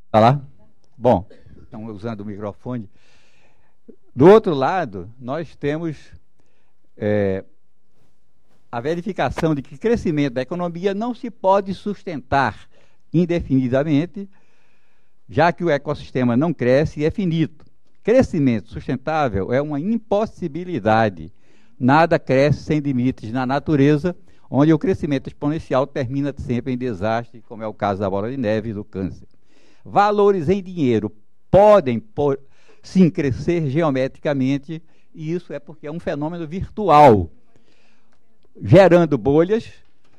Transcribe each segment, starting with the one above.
Tá lá? Bom, estão usando o microfone. Do outro lado, nós temos a verificação de que o crescimento da economia não se pode sustentar indefinidamente, já que o ecossistema não cresce e é finito. Crescimento sustentável é uma impossibilidade. Nada cresce sem limites na natureza, onde o crescimento exponencial termina sempre em desastre, como é o caso da bola de neve e do câncer. Valores em dinheiro podem, sim, crescer geometricamente, e isso é porque é um fenômeno virtual, gerando bolhas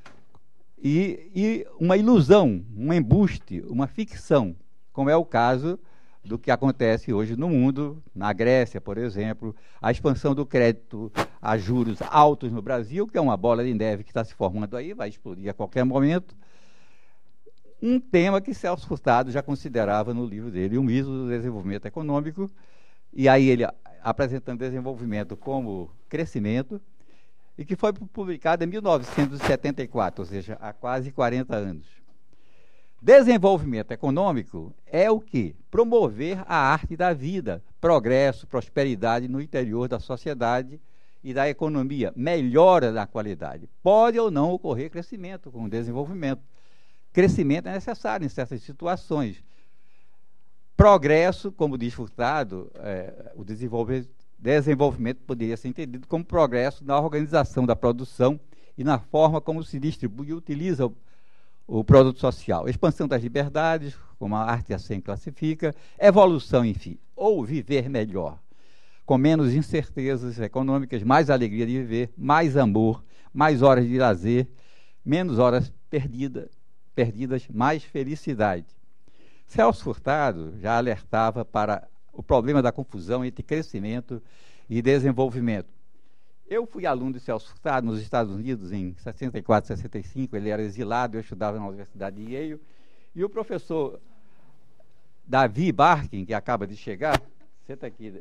e uma ilusão, um embuste, uma ficção, como é o caso do que acontece hoje no mundo, na Grécia, por exemplo, a expansão do crédito a juros altos no Brasil, que é uma bola de neve que está se formando aí, vai explodir a qualquer momento. Um tema que Celso Furtado já considerava no livro dele, O Mito do Desenvolvimento Econômico, e aí ele apresentando desenvolvimento como crescimento, e que foi publicado em 1974, ou seja, há quase 40 anos. Desenvolvimento econômico é o quê? Promover a arte da vida, progresso, prosperidade no interior da sociedade e da economia, melhora da qualidade. Pode ou não ocorrer crescimento com o desenvolvimento. Crescimento é necessário em certas situações. Progresso, como diz Furtado, o desenvolvimento poderia ser entendido como progresso na organização da produção e na forma como se distribui e utiliza o produto social. Expansão das liberdades, como a arte assim classifica, evolução, enfim, ou viver melhor, com menos incertezas econômicas, mais alegria de viver, mais amor, mais horas de lazer, menos horas perdidas, mais felicidade. Celso Furtado já alertava para o problema da confusão entre crescimento e desenvolvimento. Eu fui aluno de Celso Furtado nos Estados Unidos em 64, 65, ele era exilado, eu estudava na Universidade de Yale, e o professor Davi Barkin, que acaba de chegar, senta aqui,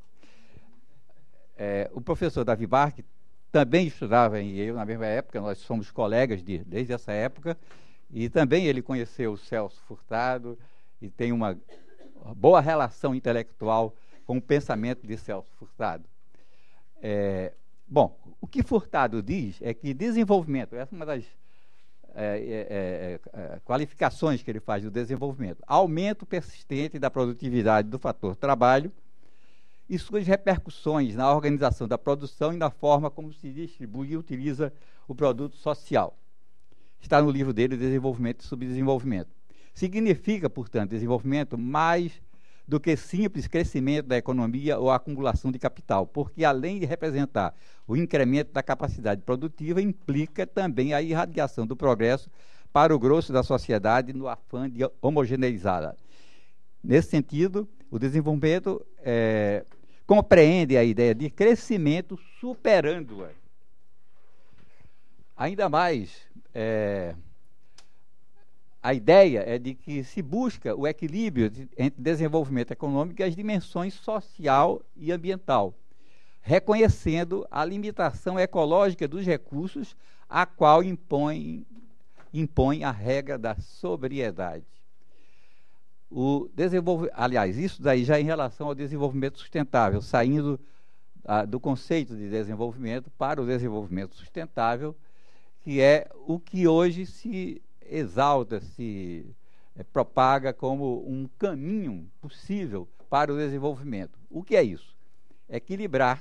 o professor Davi Barkin também estudava em Yale na mesma época, nós somos colegas desde essa época, e também ele conheceu o Celso Furtado e tem uma boa relação intelectual com o pensamento de Celso Furtado. Bom, o que Furtado diz é que desenvolvimento, essa é uma das qualificações que ele faz do desenvolvimento, aumento persistente da produtividade do fator trabalho e suas repercussões na organização da produção e na forma como se distribui e utiliza o produto social. Está no livro dele, Desenvolvimento e Subdesenvolvimento. Significa, portanto, desenvolvimento mais do que simples crescimento da economia ou acumulação de capital, porque além de representar o incremento da capacidade produtiva, implica também a irradiação do progresso para o grosso da sociedade no afã de homogeneizá-la. Nesse sentido, o desenvolvimento compreende a ideia de crescimento superando-a. Ainda mais, a ideia é de que se busca o equilíbrio entre desenvolvimento econômico e as dimensões social e ambiental, reconhecendo a limitação ecológica dos recursos, a qual impõe a regra da sobriedade. Aliás, isso daí já em relação ao desenvolvimento sustentável, saindo do conceito de desenvolvimento para o desenvolvimento sustentável, que é o que hoje se exalta, se propaga como um caminho possível para o desenvolvimento. O que é isso? Equilibrar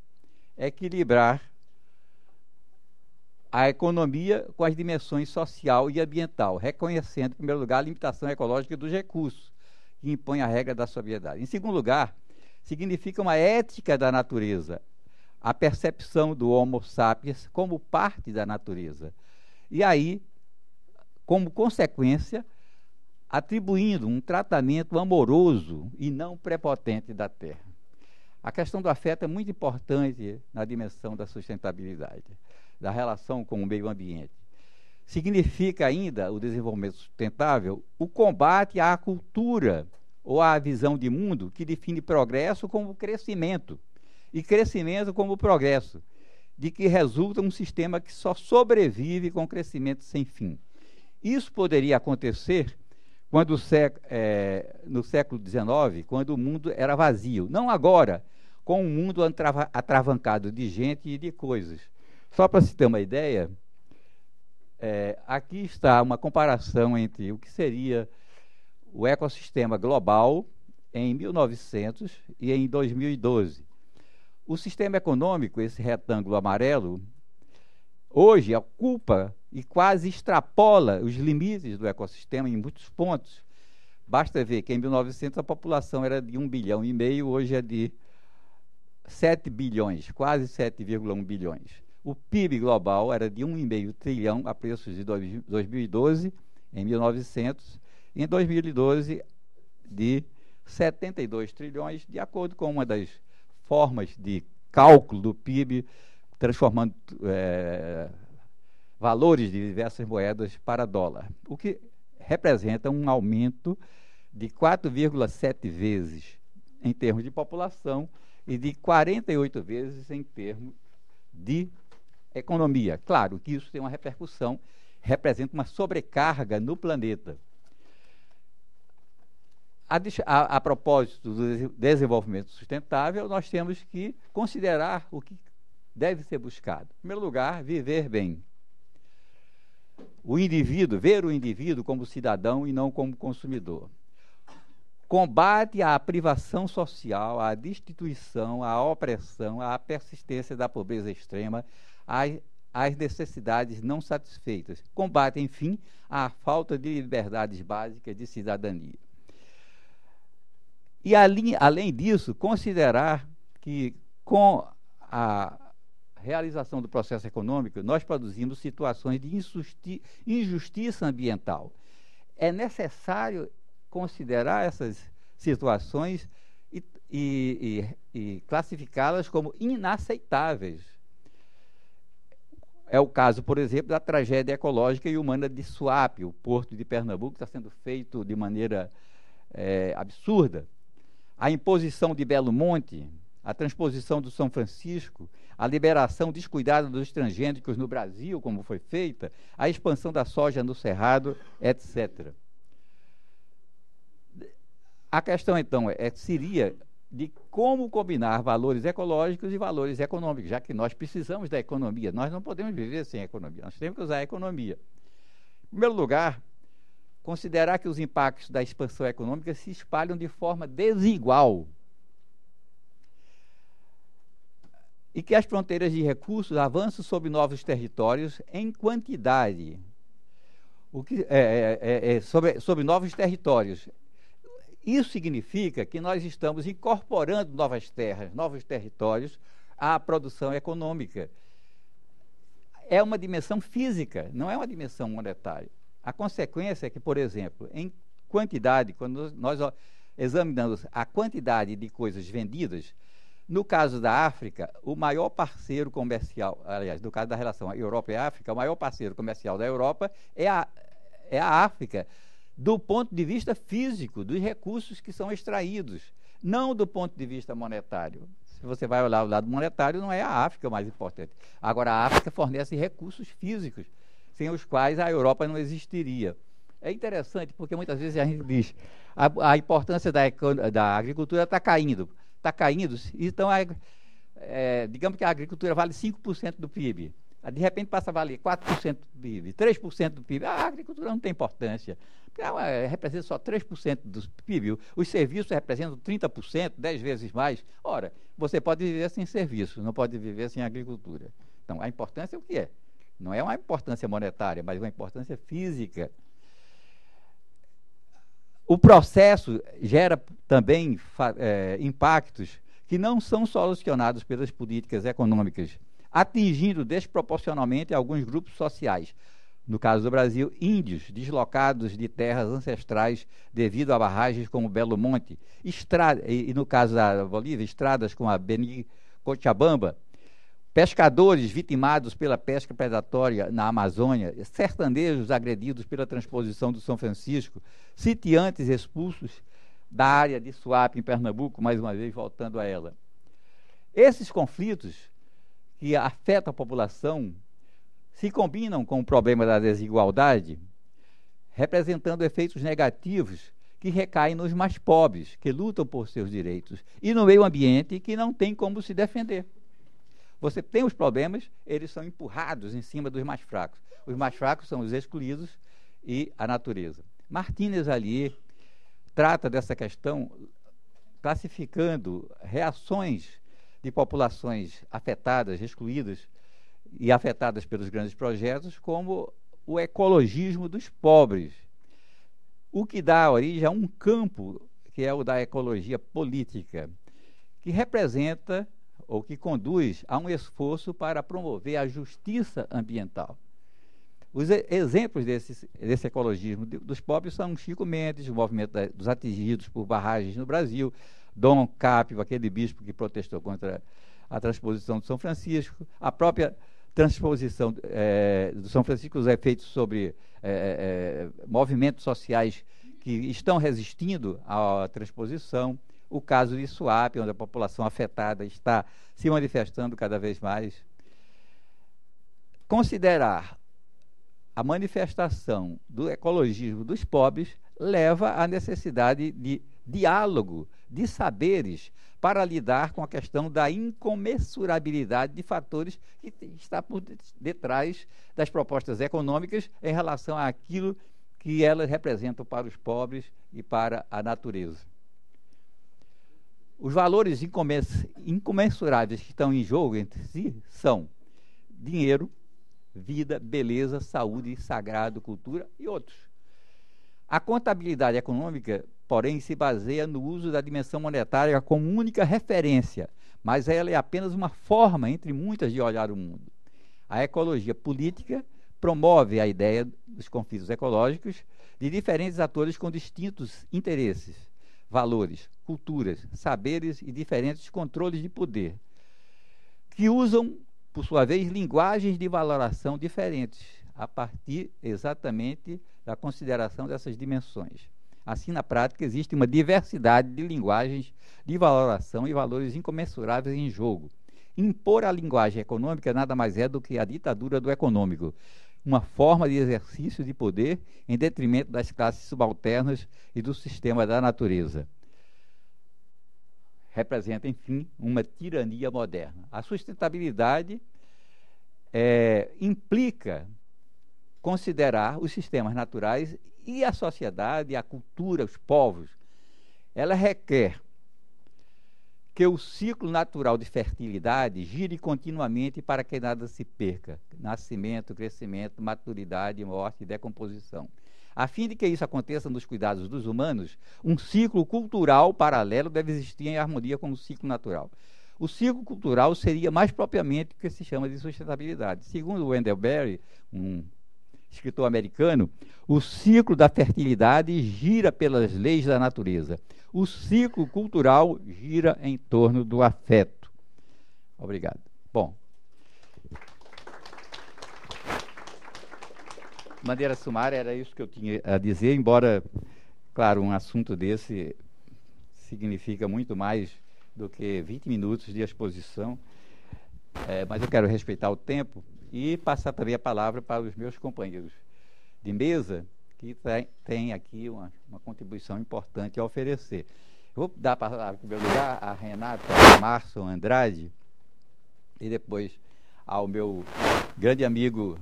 a economia com as dimensões social e ambiental, reconhecendo, em primeiro lugar, a limitação ecológica dos recursos, que impõe a regra da sobriedade. Em segundo lugar, significa uma ética da natureza, a percepção do Homo sapiens como parte da natureza. E aí, como consequência, atribuindo um tratamento amoroso e não prepotente da terra. A questão do afeto é muito importante na dimensão da sustentabilidade, da relação com o meio ambiente. Significa ainda, o desenvolvimento sustentável, o combate à cultura ou à visão de mundo que define progresso como crescimento e crescimento como progresso, de que resulta um sistema que só sobrevive com crescimento sem fim. Isso poderia acontecer no século XIX, quando o mundo era vazio. Não agora, com um mundo atravancado de gente e de coisas. Só para se ter uma ideia, aqui está uma comparação entre o que seria o ecossistema global em 1900 e em 2012. O sistema econômico, esse retângulo amarelo, hoje ocupa e quase extrapola os limites do ecossistema em muitos pontos. Basta ver que em 1900 a população era de 1,5 bilhão, hoje é de 7 bilhões, quase 7,1 bilhões. O PIB global era de 1,5 trilhão a preços de 2012, em 1900, e em 2012 de 72 trilhões, de acordo com uma das formas de cálculo do PIB, transformando valores de diversas moedas para dólar, o que representa um aumento de 4,7 vezes em termos de população e de 48 vezes em termos de economia. Claro que isso tem uma repercussão, representa uma sobrecarga no planeta. A propósito do desenvolvimento sustentável, nós temos que considerar o que deve ser buscado. Em primeiro lugar, viver bem. Ver o indivíduo como cidadão e não como consumidor. Combate à privação social, à destituição, à opressão, à persistência da pobreza extrema, às necessidades não satisfeitas. Combate, enfim, à falta de liberdades básicas de cidadania. E, além disso, considerar que, com a realização do processo econômico, nós produzimos situações de injustiça ambiental. É necessário considerar essas situações e classificá-las como inaceitáveis. É o caso, por exemplo, da tragédia ecológica e humana de Suape, o porto de Pernambuco, está sendo feito de maneira absurda. A imposição de Belo Monte, a transposição do São Francisco, a liberação descuidada dos transgênicos no Brasil, como foi feita, a expansão da soja no Cerrado, etc. A questão, então, seria de como combinar valores ecológicos e valores econômicos, já que nós precisamos da economia. Nós não podemos viver sem a economia, nós temos que usar a economia. Em primeiro lugar, considerar que os impactos da expansão econômica se espalham de forma desigual e que as fronteiras de recursos avançam sobre novos territórios em quantidade, sobre novos territórios. Isso significa que nós estamos incorporando novas terras, novos territórios à produção econômica. É uma dimensão física, não é uma dimensão monetária. A consequência é que, por exemplo, em quantidade, quando nós examinamos a quantidade de coisas vendidas, no caso da África, o maior parceiro comercial, aliás, no caso da relação Europa e África, o maior parceiro comercial da Europa é a África, do ponto de vista físico, dos recursos que são extraídos, não do ponto de vista monetário. Se você vai olhar o lado monetário, não é a África o mais importante. Agora, a África fornece recursos físicos, sem os quais a Europa não existiria. É interessante, porque muitas vezes a gente diz a importância da agricultura está caindo. Está caindo, então, digamos que a agricultura vale 5% do PIB. De repente passa a valer 4% do PIB, 3% do PIB. A agricultura não tem importância. Representa só 3% do PIB. Os serviços representam 30%, 10 vezes mais. Ora, você pode viver sem serviço, não pode viver sem agricultura. Então, a importância é o que é? Não é uma importância monetária, mas uma importância física. O processo gera também impactos que não são solucionados pelas políticas econômicas, atingindo desproporcionalmente alguns grupos sociais. No caso do Brasil, índios deslocados de terras ancestrais devido a barragens como Belo Monte, e no caso da Bolívia, estradas como a Beni Cochabamba, pescadores vitimados pela pesca predatória na Amazônia, sertanejos agredidos pela transposição do São Francisco, sitiantes expulsos da área de Suape, em Pernambuco, mais uma vez voltando a ela. Esses conflitos que afetam a população se combinam com o problema da desigualdade, representando efeitos negativos que recaem nos mais pobres, que lutam por seus direitos, e no meio ambiente, que não tem como se defender. Você tem os problemas, eles são empurrados em cima dos mais fracos. Os mais fracos são os excluídos e a natureza. Martínez ali trata dessa questão classificando reações de populações afetadas, excluídas e afetadas pelos grandes projetos, como o ecologismo dos pobres, o que dá origem a um campo, que é o da ecologia política, que representa ou que conduz a um esforço para promover a justiça ambiental. Os exemplos desse ecologismo dos pobres são Chico Mendes, o movimento dos atingidos por barragens no Brasil, Dom Capio, aquele bispo que protestou contra a transposição de São Francisco, a própria transposição do São Francisco, os efeitos sobre movimentos sociais que estão resistindo à transposição, o caso de Suape, onde a população afetada está se manifestando cada vez mais. Considerar a manifestação do ecologismo dos pobres leva à necessidade de diálogo, de saberes, para lidar com a questão da incomensurabilidade de fatores que está por detrás das propostas econômicas em relação àquilo que elas representam para os pobres e para a natureza. Os valores incomensuráveis que estão em jogo entre si são dinheiro, vida, beleza, saúde, sagrado, cultura e outros. A contabilidade econômica, porém, se baseia no uso da dimensão monetária como única referência, mas ela é apenas uma forma, entre muitas, de olhar o mundo. A ecologia política promove a ideia dos conflitos ecológicos de diferentes atores com distintos interesses, valores, culturas, saberes e diferentes controles de poder, que usam, por sua vez, linguagens de valoração diferentes, a partir exatamente da consideração dessas dimensões. Assim, na prática, existe uma diversidade de linguagens de valoração e valores incomensuráveis em jogo. Impor a linguagem econômica nada mais é do que a ditadura do econômico, uma forma de exercício de poder em detrimento das classes subalternas e do sistema da natureza. Representa, enfim, uma tirania moderna. A sustentabilidade implica considerar os sistemas naturais e a sociedade, a cultura, os povos. Ela requer que o ciclo natural de fertilidade gire continuamente para que nada se perca. Nascimento, crescimento, maturidade, morte e decomposição. A fim de que isso aconteça nos cuidados dos humanos, um ciclo cultural paralelo deve existir em harmonia com o ciclo natural. O ciclo cultural seria mais propriamente o que se chama de sustentabilidade. Segundo Wendell Berry, um escritor americano, o ciclo da fertilidade gira pelas leis da natureza. O ciclo cultural gira em torno do afeto. Obrigado. Bom, de maneira sumária, era isso que eu tinha a dizer, embora, claro, um assunto desse significa muito mais do que 20 minutos de exposição, mas eu quero respeitar o tempo e passar também a palavra para os meus companheiros de mesa, que tem aqui uma contribuição importante a oferecer. Eu vou dar a palavra, em primeiro lugar, a Renata Márcio Andrade, e depois ao meu grande amigo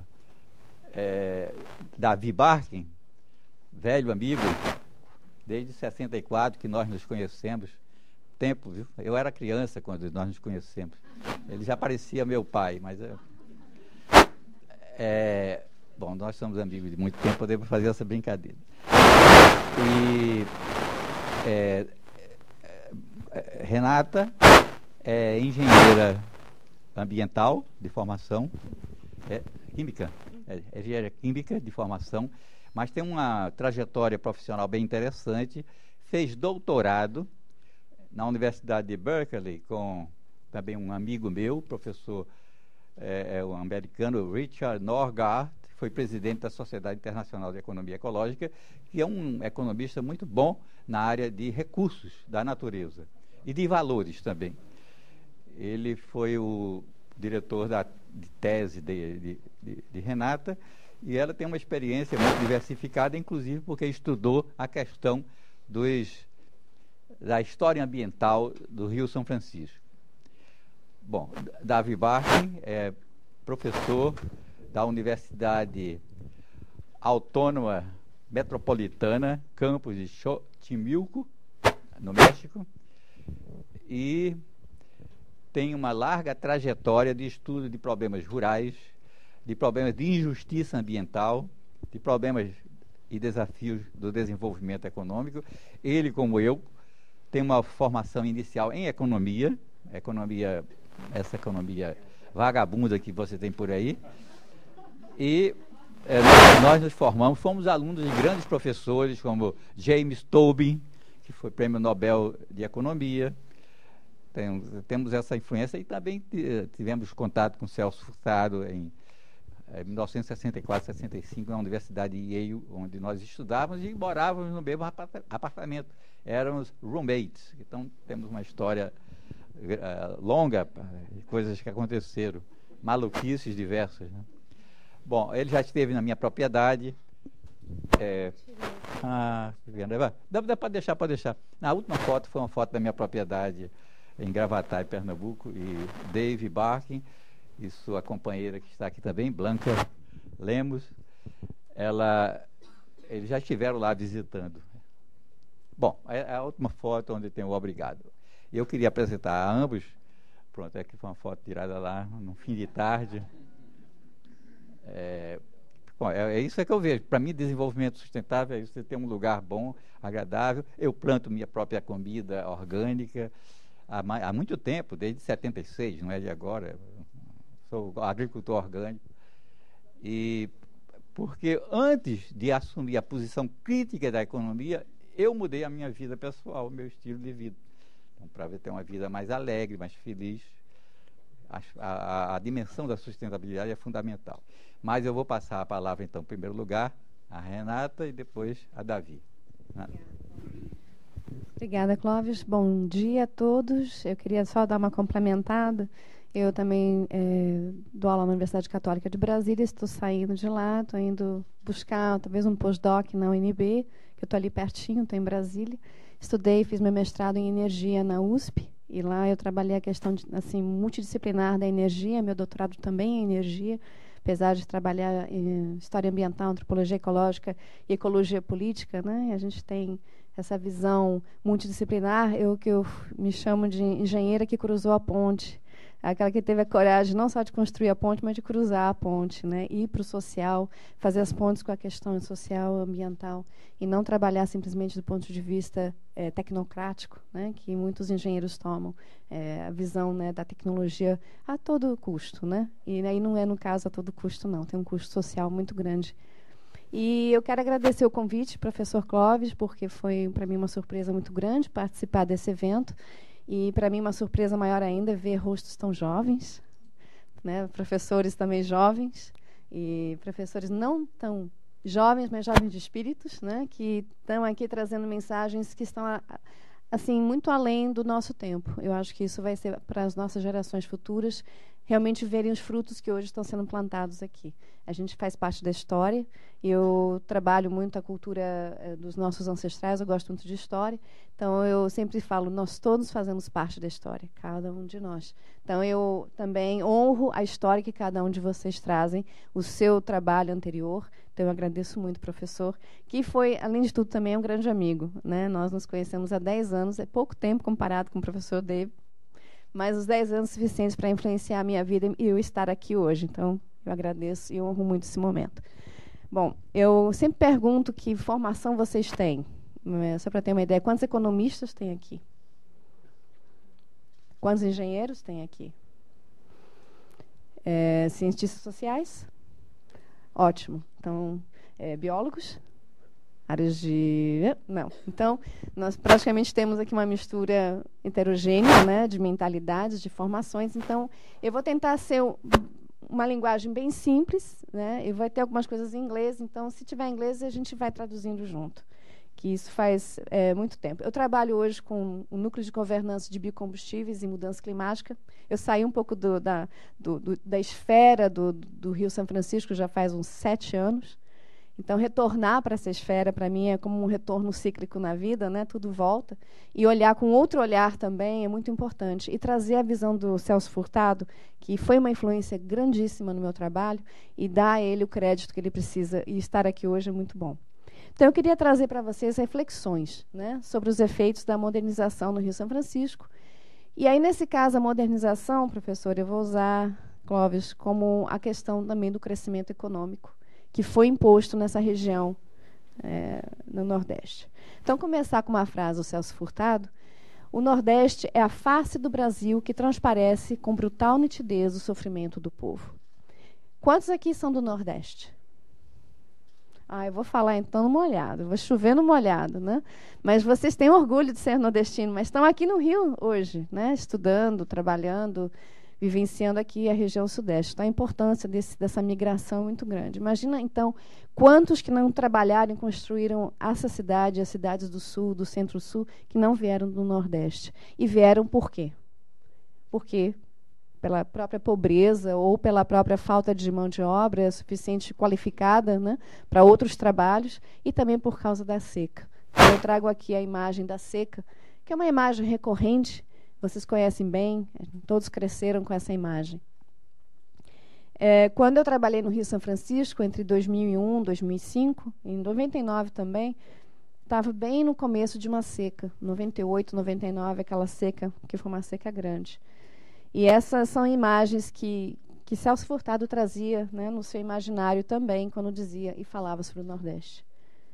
Davi Barkin, velho amigo, desde 64 que nós nos conhecemos, tempo, viu? Eu era criança quando nós nos conhecemos. Ele já parecia meu pai, mas... bom, nós somos amigos de muito tempo, podemos fazer essa brincadeira. E Renata é engenheira ambiental de formação, química, engenheira química de formação, mas tem uma trajetória profissional bem interessante, fez doutorado na Universidade de Berkeley com também um amigo meu, professor o americano Richard Norgaard, foi presidente da Sociedade Internacional de Economia Ecológica, que é um economista muito bom na área de recursos da natureza e de valores também. Ele foi o diretor de tese de Renata E ela tem uma experiência muito diversificada, inclusive porque estudou a questão da história ambiental do Rio São Francisco. Bom, Davi Barkin é professor da Universidade Autônoma Metropolitana, campus de Xochimilco, no México, e tem uma larga trajetória de estudo de problemas rurais, de problemas de injustiça ambiental, de problemas e desafios do desenvolvimento econômico. Ele, como eu, tem uma formação inicial em economia, essa economia vagabunda que você tem por aí, e nós nos formamos, fomos alunos de grandes professores como James Tobin, que foi prêmio Nobel de Economia. Temos essa influência, e também tivemos contato com Celso Furtado em 1964, 65, na Universidade de Yale, onde nós estudávamos e morávamos no mesmo apartamento. Éramos roommates. Então, temos uma história longa, coisas que aconteceram, maluquices diversas, né? Bom, ele já esteve na minha propriedade. Pode deixar. Na última foto foi uma foto da minha propriedade em Gravatá, em Pernambuco, e Dave Barkin e sua companheira que está aqui também, Blanca Lemos, eles já estiveram lá visitando. Bom, é a última foto onde tem o obrigado. Eu queria apresentar a ambos. Pronto, aqui foi uma foto tirada lá no fim de tarde. Bom, é isso que eu vejo. Para mim, desenvolvimento sustentável é você ter um lugar bom, agradável. Eu planto minha própria comida orgânica há muito tempo, desde 76, não é de agora. Sou agricultor orgânico. E porque antes de assumir a posição crítica da economia, eu mudei a minha vida pessoal, o meu estilo de vida. Então, para ter uma vida mais alegre, mais feliz, a dimensão da sustentabilidade é fundamental. Mas eu vou passar a palavra, então, em primeiro lugar, a Renata e depois a Davi. Obrigada, Clóvis. Bom dia a todos. Eu queria só dar uma complementada. Eu também dou aula na Universidade Católica de Brasília, estou saindo de lá, estou indo buscar talvez um pós-doc na UNB, que eu estou ali pertinho, estou em Brasília. Estudei, fiz meu mestrado em energia na USP, e lá eu trabalhei a questão multidisciplinar da energia, meu doutorado também em energia, apesar de trabalhar em história ambiental, antropologia ecológica e ecologia política, né? A gente tem essa visão multidisciplinar, que eu me chamo de engenheira que cruzou a ponte, aquela que teve a coragem não só de construir a ponte, mas de cruzar a ponte, né? Ir para o social, fazer as pontes com a questão social, ambiental, e não trabalhar simplesmente do ponto de vista tecnocrático, né? Que muitos engenheiros tomam, a visão, né, da tecnologia a todo custo, né? E aí não é, no caso, a todo custo, não. Tem um custo social muito grande. E eu quero agradecer o convite, professor Clóvis, porque foi, para mim, uma surpresa muito grande participar desse evento. E, para mim, uma surpresa maior ainda ver rostos tão jovens, né? Professores também jovens, e professores não tão jovens, mas jovens de espíritos, né? Que estão aqui trazendo mensagens que estão assim muito além do nosso tempo. Eu acho que isso vai ser para as nossas gerações futuras realmente verem os frutos que hoje estão sendo plantados aqui. A gente faz parte da história. Eu trabalho muito a cultura dos nossos ancestrais, eu gosto muito de história. Então, eu sempre falo, nós todos fazemos parte da história, cada um de nós. Então, eu também honro a história que cada um de vocês trazem, o seu trabalho anterior. Então, eu agradeço muito, professor, que foi, além de tudo, também um grande amigo, né? Nós nos conhecemos há 10 anos, é pouco tempo comparado com o professor Dave, mas os 10 anos suficientes para influenciar a minha vida e eu estar aqui hoje. Então, eu agradeço e honro muito esse momento. Bom, eu sempre pergunto que formação vocês têm. Só para ter uma ideia, quantos economistas tem aqui? Quantos engenheiros tem aqui? Cientistas sociais? Ótimo. Então, biólogos? Áreas de... Não. Então, nós praticamente temos aqui uma mistura heterogênea, né, de mentalidades, de formações. Então, eu vou tentar ser uma linguagem bem simples, né? Eu vou ter algumas coisas em inglês, então, se tiver inglês, a gente vai traduzindo junto. que isso faz muito tempo. Eu trabalho hoje com o Núcleo de Governança de Biocombustíveis e Mudança Climática. Eu saí um pouco da esfera do Rio São Francisco já faz uns 7 anos. Então, retornar para essa esfera, para mim, é como um retorno cíclico na vida, né? Tudo volta. E olhar com outro olhar também é muito importante. E trazer a visão do Celso Furtado, que foi uma influência grandíssima no meu trabalho, e dar a ele o crédito que ele precisa. E estar aqui hoje é muito bom. Então, eu queria trazer para vocês reflexões, né, sobre os efeitos da modernização no Rio São Francisco. E aí, nesse caso, a modernização, professor, eu vou usar, Clóvis, como a questão também do crescimento econômico, que foi imposto nessa região, no Nordeste. Então, começar com uma frase do Celso Furtado: o Nordeste é a face do Brasil que transparece com brutal nitidez o sofrimento do povo. Quantos aqui são do Nordeste? Eu vou falar então no molhado, vou chover no molhado, né? Mas vocês têm orgulho de ser nordestino, mas estão aqui no Rio hoje, né? Estudando, trabalhando, vivenciando aqui a região sudeste. Então, a importância dessa migração é muito grande. Imagina, então, quantos que não trabalharam e construíram essa cidade, as cidades do sul, do centro-sul, que não vieram do Nordeste. E vieram por quê? Porque pela própria pobreza ou pela própria falta de mão de obra suficiente qualificada, né, para outros trabalhos, e também por causa da seca. Então, eu trago aqui a imagem da seca, que é uma imagem recorrente. Vocês conhecem bem, todos cresceram com essa imagem. Quando eu trabalhei no Rio São Francisco, entre 2001 e 2005, em 99 também, estava bem no começo de uma seca, 98, 99, aquela seca, que foi uma seca grande. E essas são imagens que Celso Furtado trazia, né, no seu imaginário também, quando dizia e falava sobre o Nordeste.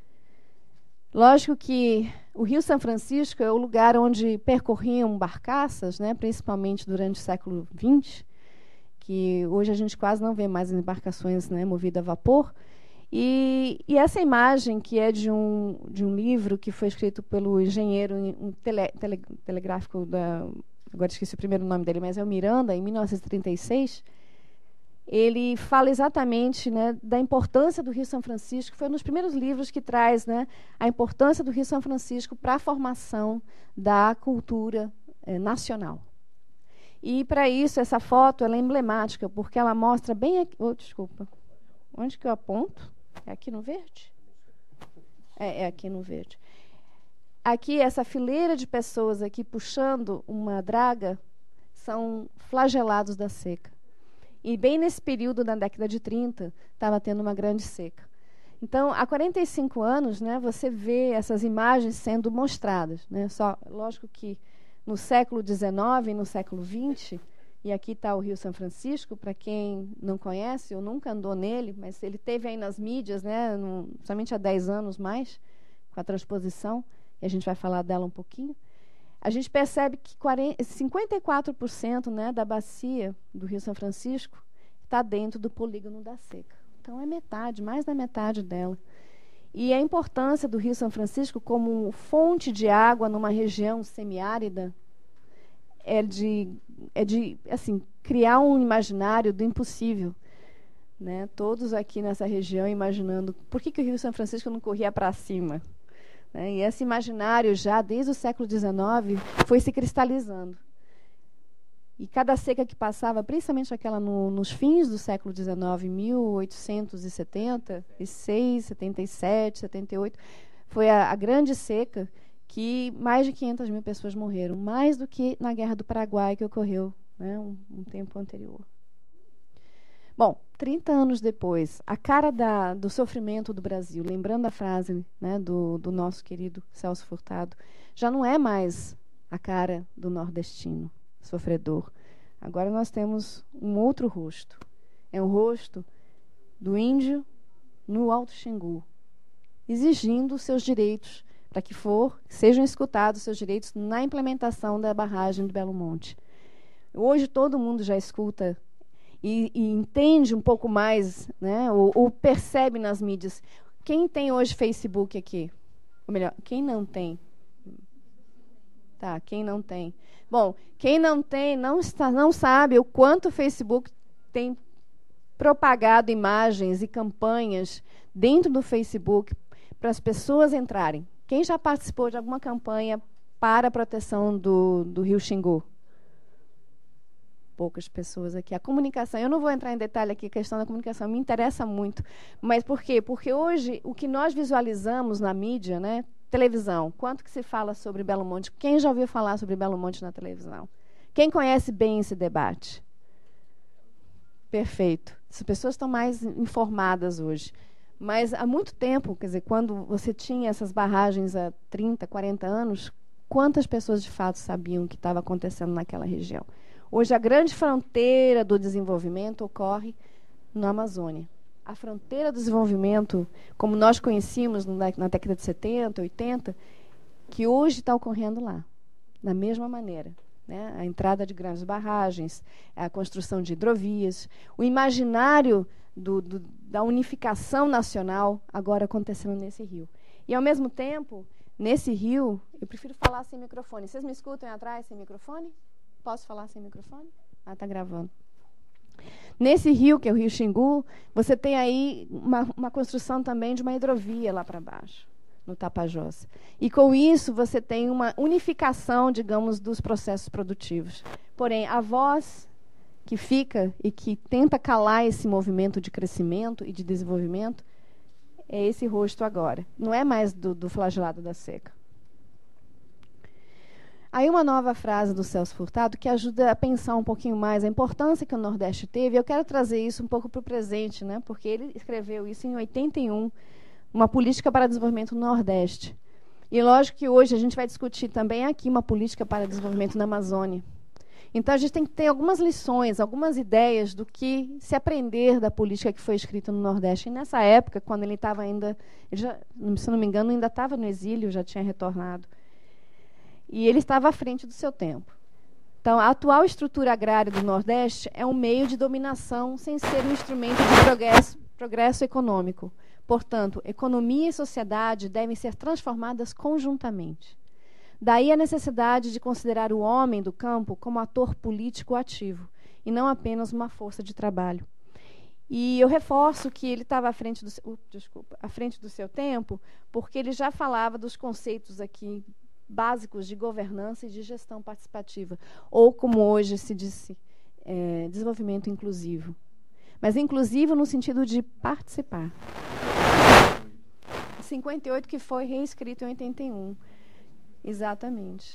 Lógico que o Rio São Francisco é o lugar onde percorriam barcaças, né, principalmente durante o século XX, que hoje a gente quase não vê mais embarcações, né, movidas a vapor. E essa imagem, que é de um livro que foi escrito pelo engenheiro telegráfico agora esqueci o primeiro nome dele, mas é o Miranda, em 1936, ele fala exatamente, né, da importância do Rio São Francisco. Foi um dos primeiros livros que traz, né, a importância do Rio São Francisco para a formação da cultura nacional. E, para isso, essa foto ela é emblemática, porque ela mostra bem aqui... desculpa. Onde que eu aponto? É aqui no verde? É aqui no verde. Aqui, essa fileira de pessoas aqui puxando uma draga são flagelados da seca. E bem nesse período, na década de 30, estava tendo uma grande seca. Então, há 45 anos, né, você vê essas imagens sendo mostradas, né? Lógico que no século XIX e no século XX, e aqui está o Rio São Francisco, para quem não conhece ou nunca andou nele, mas ele teve aí nas mídias, né, somente há 10 anos mais, com a transposição, e a gente vai falar dela um pouquinho. A gente percebe que 54%, né, da bacia do Rio São Francisco está dentro do polígono da seca. Então, é metade, mais da metade dela. E a importância do Rio São Francisco como fonte de água numa região semiárida é de assim, criar um imaginário do impossível. Né? Todos aqui nessa região imaginando por que o Rio São Francisco não corria para cima. E esse imaginário, já desde o século XIX, foi se cristalizando. E cada seca que passava, principalmente aquela nos fins do século XIX, 1876, 77, 78, foi a grande seca que mais de 500 mil pessoas morreram, mais do que na Guerra do Paraguai, que ocorreu, né, um tempo anterior. Bom, 30 anos depois, a cara do sofrimento do Brasil, lembrando a frase, né, do nosso querido Celso Furtado, já não é mais a cara do nordestino sofredor. Agora nós temos um outro rosto. É um rosto do índio no Alto Xingu, exigindo seus direitos para que sejam escutados seus direitos na implementação da barragem do Belo Monte. Hoje todo mundo já escuta e entende um pouco mais, né, ou percebe nas mídias. Quem tem hoje Facebook aqui? Ou melhor, quem não tem? Tá, quem não tem? Bom, quem não tem não sabe o quanto o Facebook tem propagado imagens e campanhas dentro do Facebook para as pessoas entrarem. Quem já participou de alguma campanha para a proteção do rio Xingu? Poucas pessoas aqui. A comunicação, eu não vou entrar em detalhe aqui, a questão da comunicação me interessa muito. Mas por quê? Porque hoje, o que nós visualizamos na mídia, né, televisão, quanto que se fala sobre Belo Monte? Quem já ouviu falar sobre Belo Monte na televisão? Quem conhece bem esse debate? Perfeito. As pessoas estão mais informadas hoje. Mas há muito tempo, quer dizer, quando você tinha essas barragens há 30, 40 anos, quantas pessoas de fato sabiam o que estava acontecendo naquela região? Hoje, a grande fronteira do desenvolvimento ocorre na Amazônia. A fronteira do desenvolvimento, como nós conhecíamos na década de 70, 80, que hoje está ocorrendo lá, da mesma maneira. Né? A entrada de grandes barragens, a construção de hidrovias, o imaginário da unificação nacional agora acontecendo nesse rio. E, ao mesmo tempo, nesse rio, eu prefiro falar sem microfone. Vocês me escutam aí atrás sem microfone? Posso falar sem microfone? Ah, está gravando. Nesse rio, que é o rio Xingu, você tem aí uma construção também de uma hidrovia lá para baixo, no Tapajós. E, com isso, você tem uma unificação, digamos, dos processos produtivos. Porém, a voz que fica e que tenta calar esse movimento de crescimento e de desenvolvimento é esse rosto agora. Não é mais do flagelado da seca. Aí uma nova frase do Celso Furtado que ajuda a pensar um pouquinho mais a importância que o Nordeste teve. Eu quero trazer isso um pouco para o presente, né? Porque ele escreveu isso em 81, uma política para desenvolvimento no Nordeste. E lógico que hoje a gente vai discutir também aqui uma política para desenvolvimento na Amazônia. Então a gente tem que ter algumas lições, algumas ideias do que se aprender da política que foi escrita no Nordeste. E nessa época, quando ele estava ainda, se não me engano, ainda estava no exílio, já tinha retornado. E ele estava à frente do seu tempo. Então, a atual estrutura agrária do Nordeste é um meio de dominação sem ser um instrumento de progresso econômico. Portanto, economia e sociedade devem ser transformadas conjuntamente. Daí a necessidade de considerar o homem do campo como ator político ativo, e não apenas uma força de trabalho. E eu reforço que ele estava à frente do seu tempo, porque ele já falava dos conceitos aqui básicos de governança e de gestão participativa, ou como hoje se disse, desenvolvimento inclusivo. Mas inclusivo no sentido de participar. 58 que foi reescrito em 81. Exatamente.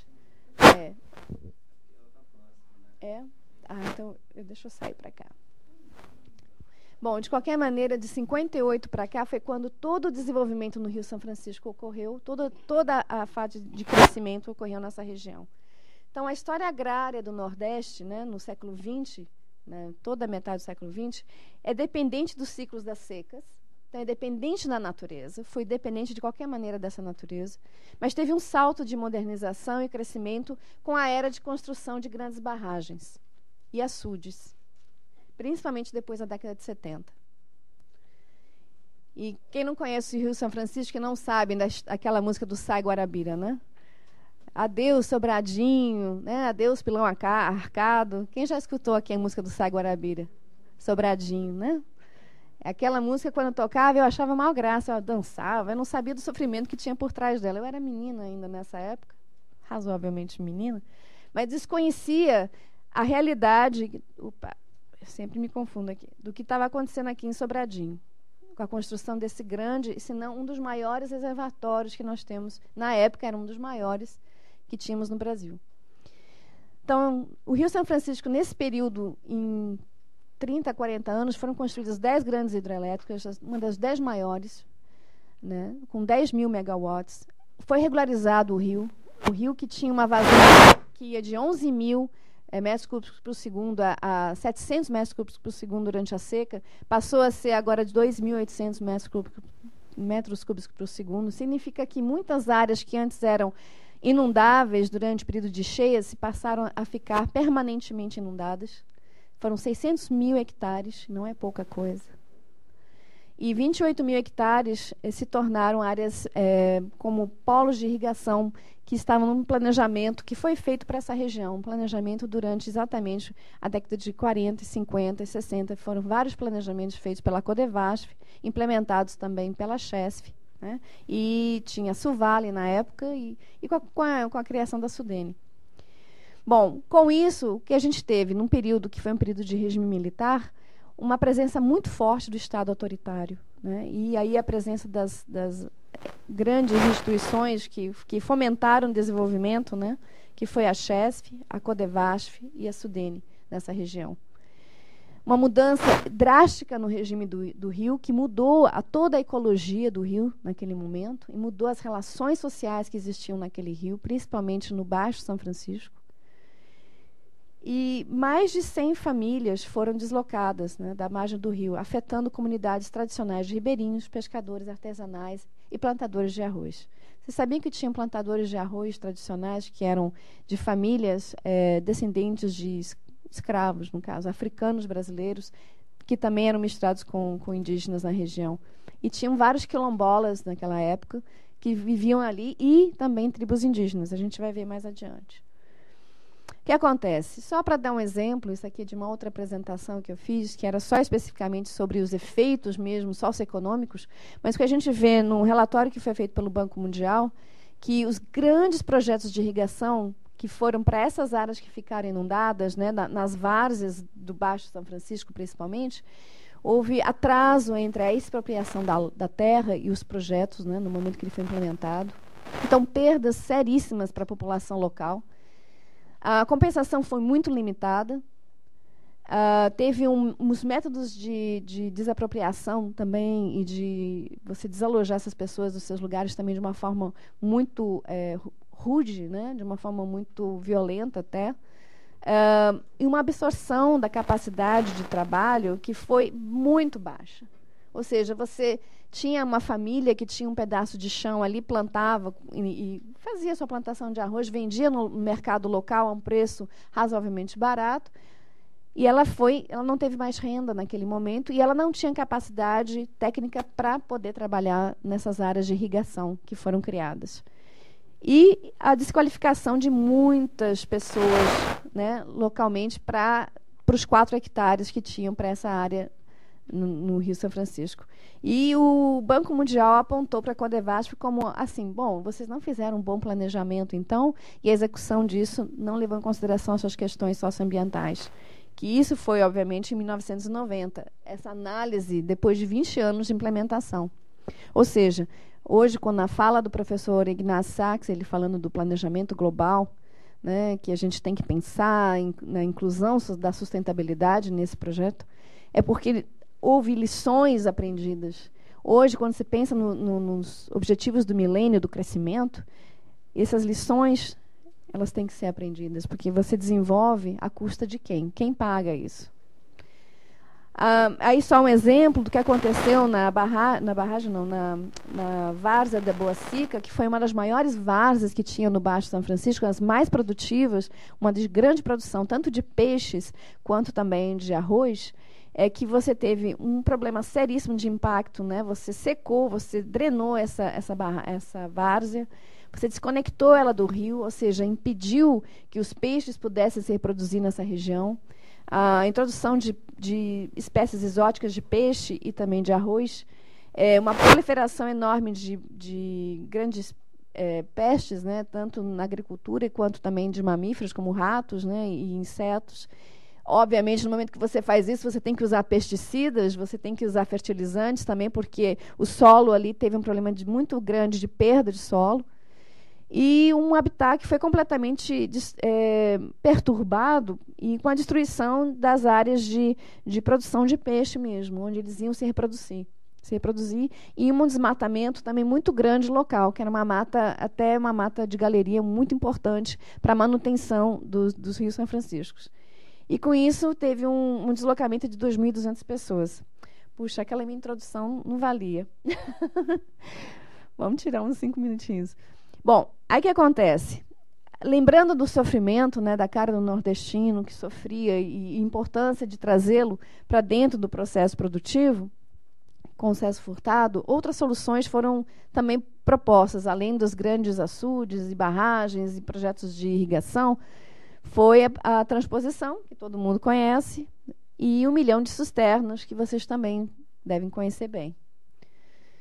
Então, deixa eu sair para cá. Bom, de qualquer maneira, de 58 para cá foi quando todo o desenvolvimento no Rio São Francisco ocorreu, toda a fase de crescimento ocorreu nessa região. Então, a história agrária do Nordeste, né, no século XX, né, toda a metade do século XX, é dependente dos ciclos das secas, então é dependente da natureza, foi dependente de qualquer maneira dessa natureza, mas teve um salto de modernização e crescimento com a era de construção de grandes barragens e açudes, principalmente depois da década de 70. E quem não conhece o Rio São Francisco, que não sabe aquela música do Sai Guarabira, né? Adeus, Sobradinho, né? Adeus, Pilão Arcado. Quem já escutou aqui a música do Sai Guarabira? Sobradinho, né? Aquela música, quando eu tocava, eu achava mal graça, eu dançava, eu não sabia do sofrimento que tinha por trás dela. Eu era menina ainda nessa época, razoavelmente menina, mas desconhecia a realidade, eu sempre me confundo aqui, do que estava acontecendo aqui em Sobradinho, com a construção desse grande, se não um dos maiores reservatórios que nós temos. Na época, era um dos maiores que tínhamos no Brasil. Então, o Rio São Francisco, nesse período, em 30, 40 anos, foram construídas 10 grandes hidrelétricas, uma das 10 maiores, né, com 10 mil megawatts. Foi regularizado o rio que tinha uma vazão que ia de 11 mil metros cúbicos por segundo a 700 metros cúbicos por segundo durante a seca, passou a ser agora de 2.800 metros cúbicos por segundo. Significa que muitas áreas que antes eram inundáveis durante o período de cheias se passaram a ficar permanentemente inundadas. Foram 600 mil hectares, não é pouca coisa. E 28 mil hectares se tornaram áreas como polos de irrigação que estavam num planejamento que foi feito para essa região, um planejamento durante exatamente a década de 40, 50 e 60. Foram vários planejamentos feitos pela Codevasf, implementados também pela Chesf, né? E tinha a Suvale na época e com a criação da Sudene. Bom, com isso, o que a gente teve num período que foi um período de regime militar, uma presença muito forte do Estado autoritário, né? E aí a presença das grandes instituições que fomentaram o desenvolvimento, né? Que foi a Chesf, a Codevasf e a Sudene, nessa região. Uma mudança drástica no regime do rio, que mudou toda a ecologia do rio naquele momento, e mudou as relações sociais que existiam naquele rio, principalmente no Baixo São Francisco. E mais de 100 famílias foram deslocadas, né, da margem do rio, afetando comunidades tradicionais de ribeirinhos, pescadores artesanais e plantadores de arroz. Vocês sabiam que tinham plantadores de arroz tradicionais que eram de famílias descendentes de escravos, no caso, africanos brasileiros, que também eram misturados com indígenas na região. E tinham vários quilombolas naquela época que viviam ali e também tribos indígenas. A gente vai ver mais adiante. O que acontece? Só para dar um exemplo, isso aqui é de uma outra apresentação que eu fiz, que era só especificamente sobre os efeitos mesmo socioeconômicos, mas que a gente vê num relatório que foi feito pelo Banco Mundial, que os grandes projetos de irrigação que foram para essas áreas que ficaram inundadas, né, nas várzeas do Baixo São Francisco, principalmente, houve atraso entre a expropriação da terra e os projetos, né, no momento que ele foi implementado. Então, perdas seríssimas para a população local. A compensação foi muito limitada. Teve uns métodos de desapropriação também e de você desalojar essas pessoas dos seus lugares também de uma forma muito rude, né? De uma forma muito violenta até. E uma absorção da capacidade de trabalho que foi muito baixa. Ou seja, você tinha uma família que tinha um pedaço de chão ali, plantava e fazia sua plantação de arroz, vendia no mercado local a um preço razoavelmente barato, e ela não teve mais renda naquele momento, e ela não tinha capacidade técnica para poder trabalhar nessas áreas de irrigação que foram criadas. E a desqualificação de muitas pessoas, né, localmente para os 4 hectares que tinham para essa área no Rio São Francisco. E o Banco Mundial apontou para a Codevasf como assim, bom, vocês não fizeram um bom planejamento, então, e a execução disso não levou em consideração as suas questões socioambientais. Que isso foi, obviamente, em 1990. Essa análise depois de 20 anos de implementação. Ou seja, hoje, quando na fala do professor Ignacio Sachs, ele falando do planejamento global, né, que a gente tem que pensar na inclusão da sustentabilidade nesse projeto, é porque houve lições aprendidas. Hoje, quando se pensa nos objetivos do milênio, do crescimento, essas lições elas têm que ser aprendidas, porque você desenvolve à custa de quem? Quem paga isso? Aí só um exemplo do que aconteceu na várzea da Boa Sica, que foi uma das maiores várzeas que tinha no Baixo São Francisco, as mais produtivas, uma de grande produção, tanto de peixes quanto também de arroz, é que você teve um problema seríssimo de impacto, né? Você secou, você drenou essa várzea, você desconectou ela do rio, ou seja, impediu que os peixes pudessem se reproduzir nessa região. A introdução de espécies exóticas de peixe e também de arroz, uma proliferação enorme de grandes pestes, né, tanto na agricultura quanto também de mamíferos, como ratos, né, e insetos. Obviamente, no momento que você faz isso, você tem que usar pesticidas, você tem que usar fertilizantes também, porque o solo ali teve um problema muito grande de perda de solo. E um habitat que foi completamente perturbado e com a destruição das áreas de produção de peixe mesmo, onde eles iam se reproduzir, e um desmatamento também muito grande local, que era uma mata de galeria muito importante para a manutenção dos rios São Franciscos. E com isso teve um deslocamento de 2.200 pessoas. Puxa, aquela minha introdução não valia. Vamos tirar uns 5 minutinhos. Bom, aí o que acontece? Lembrando do sofrimento, né, da cara do nordestino que sofria e a importância de trazê-lo para dentro do processo produtivo, com o César Furtado, outras soluções foram também propostas, além dos grandes açudes e barragens e projetos de irrigação, foi a transposição, que todo mundo conhece, e 1 milhão de cisternas, que vocês também devem conhecer bem.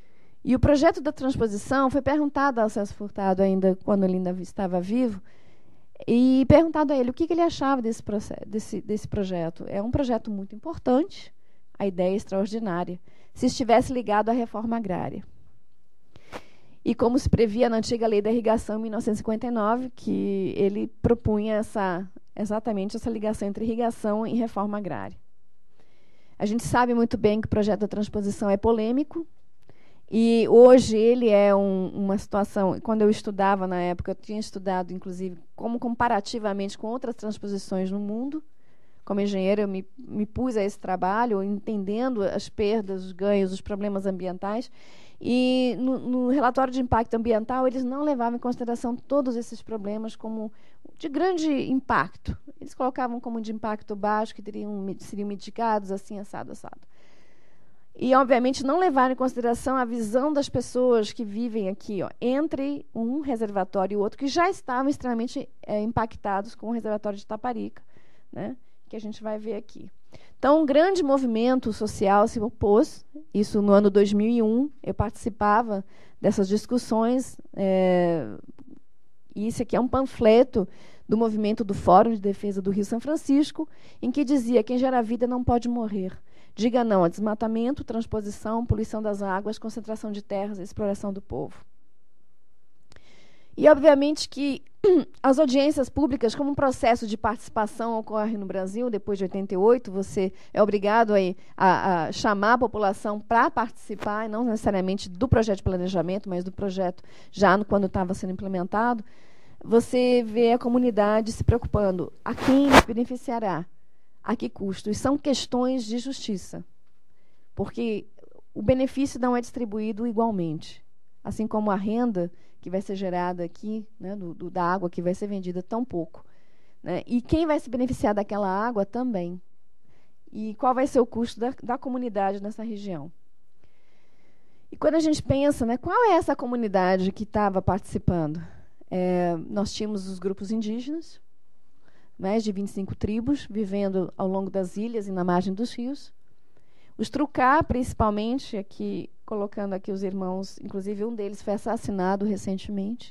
E o projeto da transposição foi perguntado ao Celso Furtado, ainda quando ele ainda estava vivo, e perguntado a ele o que ele achava desse projeto. É um projeto muito importante, a ideia é extraordinária, se estivesse ligado à reforma agrária. E como se previa na antiga Lei da Irrigação, em 1959, que ele propunha exatamente essa ligação entre irrigação e reforma agrária. A gente sabe muito bem que o projeto da transposição é polêmico, e hoje ele é uma situação... Quando eu estudava na época, eu tinha estudado, inclusive, como comparativamente com outras transposições no mundo. Como engenheira, eu me pus a esse trabalho, entendendo as perdas, os ganhos, os problemas ambientais. E no relatório de impacto ambiental, eles não levavam em consideração todos esses problemas como de grande impacto. Eles colocavam como de impacto baixo, que seriam mitigados, assim, assado. E, obviamente, não levaram em consideração a visão das pessoas que vivem aqui, entre um reservatório e o outro, que já estavam extremamente impactados com o reservatório de Taparica, né, que a gente vai ver aqui. Então, um grande movimento social se opôs. Isso no ano 2001, eu participava dessas discussões. E isso aqui é um panfleto do movimento do Fórum de Defesa do Rio São Francisco, em que dizia: quem gera vida não pode morrer. Diga não a desmatamento, transposição, poluição das águas, concentração de terras, exploração do povo. E, obviamente, que as audiências públicas, como um processo de participação ocorre no Brasil, depois de 88, você é obrigado a chamar a população para participar, não necessariamente do projeto de planejamento, mas do projeto já quando estava sendo implementado. Você vê a comunidade se preocupando: a quem isso beneficiará? A que custo? E são questões de justiça, porque o benefício não é distribuído igualmente. Assim como a renda que vai ser gerada aqui, né, da água que vai ser vendida tão pouco, né, e quem vai se beneficiar daquela água também. E qual vai ser o custo da comunidade nessa região. E quando a gente pensa, né, qual é essa comunidade que estava participando? Nós tínhamos os grupos indígenas, mais de 25 tribos, vivendo ao longo das ilhas e na margem dos rios. Os Trucá, principalmente, aqui, colocando aqui os irmãos, inclusive um deles foi assassinado recentemente.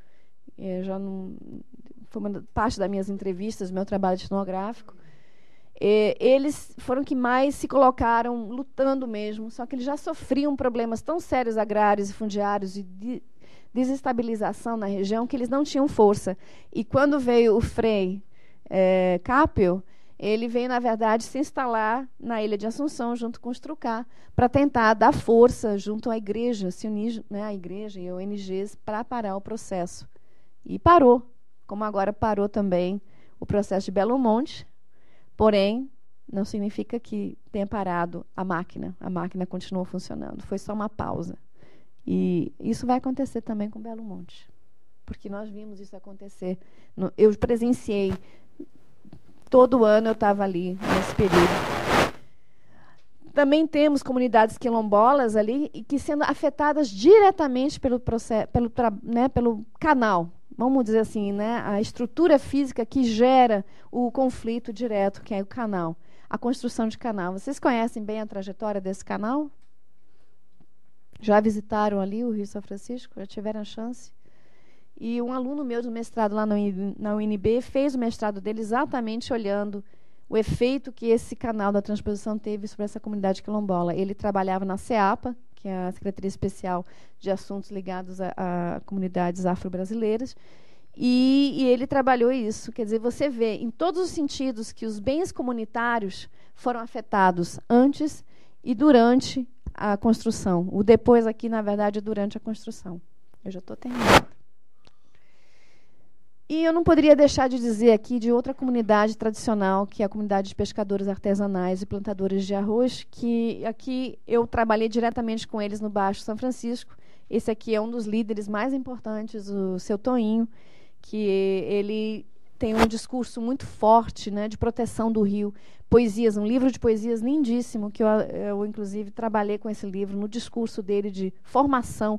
Foi uma parte das minhas entrevistas, do meu trabalho etnográfico. Eles foram que mais se colocaram lutando mesmo, só que eles já sofriam problemas tão sérios agrários e fundiários e de desestabilização na região que eles não tinham força. E quando veio o Frei Capel, ele veio, na verdade, se instalar na Ilha de Assunção, junto com os Trucá, para tentar dar força junto à igreja, se unir, né, à igreja e ONGs, para parar o processo. E parou, como agora parou também o processo de Belo Monte, porém, não significa que tenha parado a máquina. A máquina continuou funcionando, foi só uma pausa. E isso vai acontecer também com Belo Monte, porque nós vimos isso acontecer. Eu presenciei. Todo ano eu estava ali, nesse período. Também temos comunidades quilombolas ali, que sendo afetadas diretamente pelo processo, pelo canal. Vamos dizer assim, né, a estrutura física que gera o conflito direto, que é o canal. A construção de canal. Vocês conhecem bem a trajetória desse canal? Já visitaram ali o Rio São Francisco? Já tiveram a chance? E um aluno meu do mestrado lá na UNB fez o mestrado dele exatamente olhando o efeito que esse canal da transposição teve sobre essa comunidade quilombola. Ele trabalhava na SEAPA, que é a Secretaria Especial de Assuntos Ligados a Comunidades Afro-Brasileiras, e ele trabalhou isso. Quer dizer, você vê em todos os sentidos que os bens comunitários foram afetados antes e durante a construção. O depois aqui, na verdade, é durante a construção. Eu já estou terminando. E eu não poderia deixar de dizer aqui de outra comunidade tradicional, que é a comunidade de pescadores artesanais e plantadores de arroz, que aqui eu trabalhei diretamente com eles no Baixo São Francisco. Esse aqui é um dos líderes mais importantes, o seu Toinho, que ele tem um discurso muito forte, né, de proteção do rio. Poesias, um livro de poesias lindíssimo, que eu inclusive, trabalhei com esse livro no discurso dele de formação,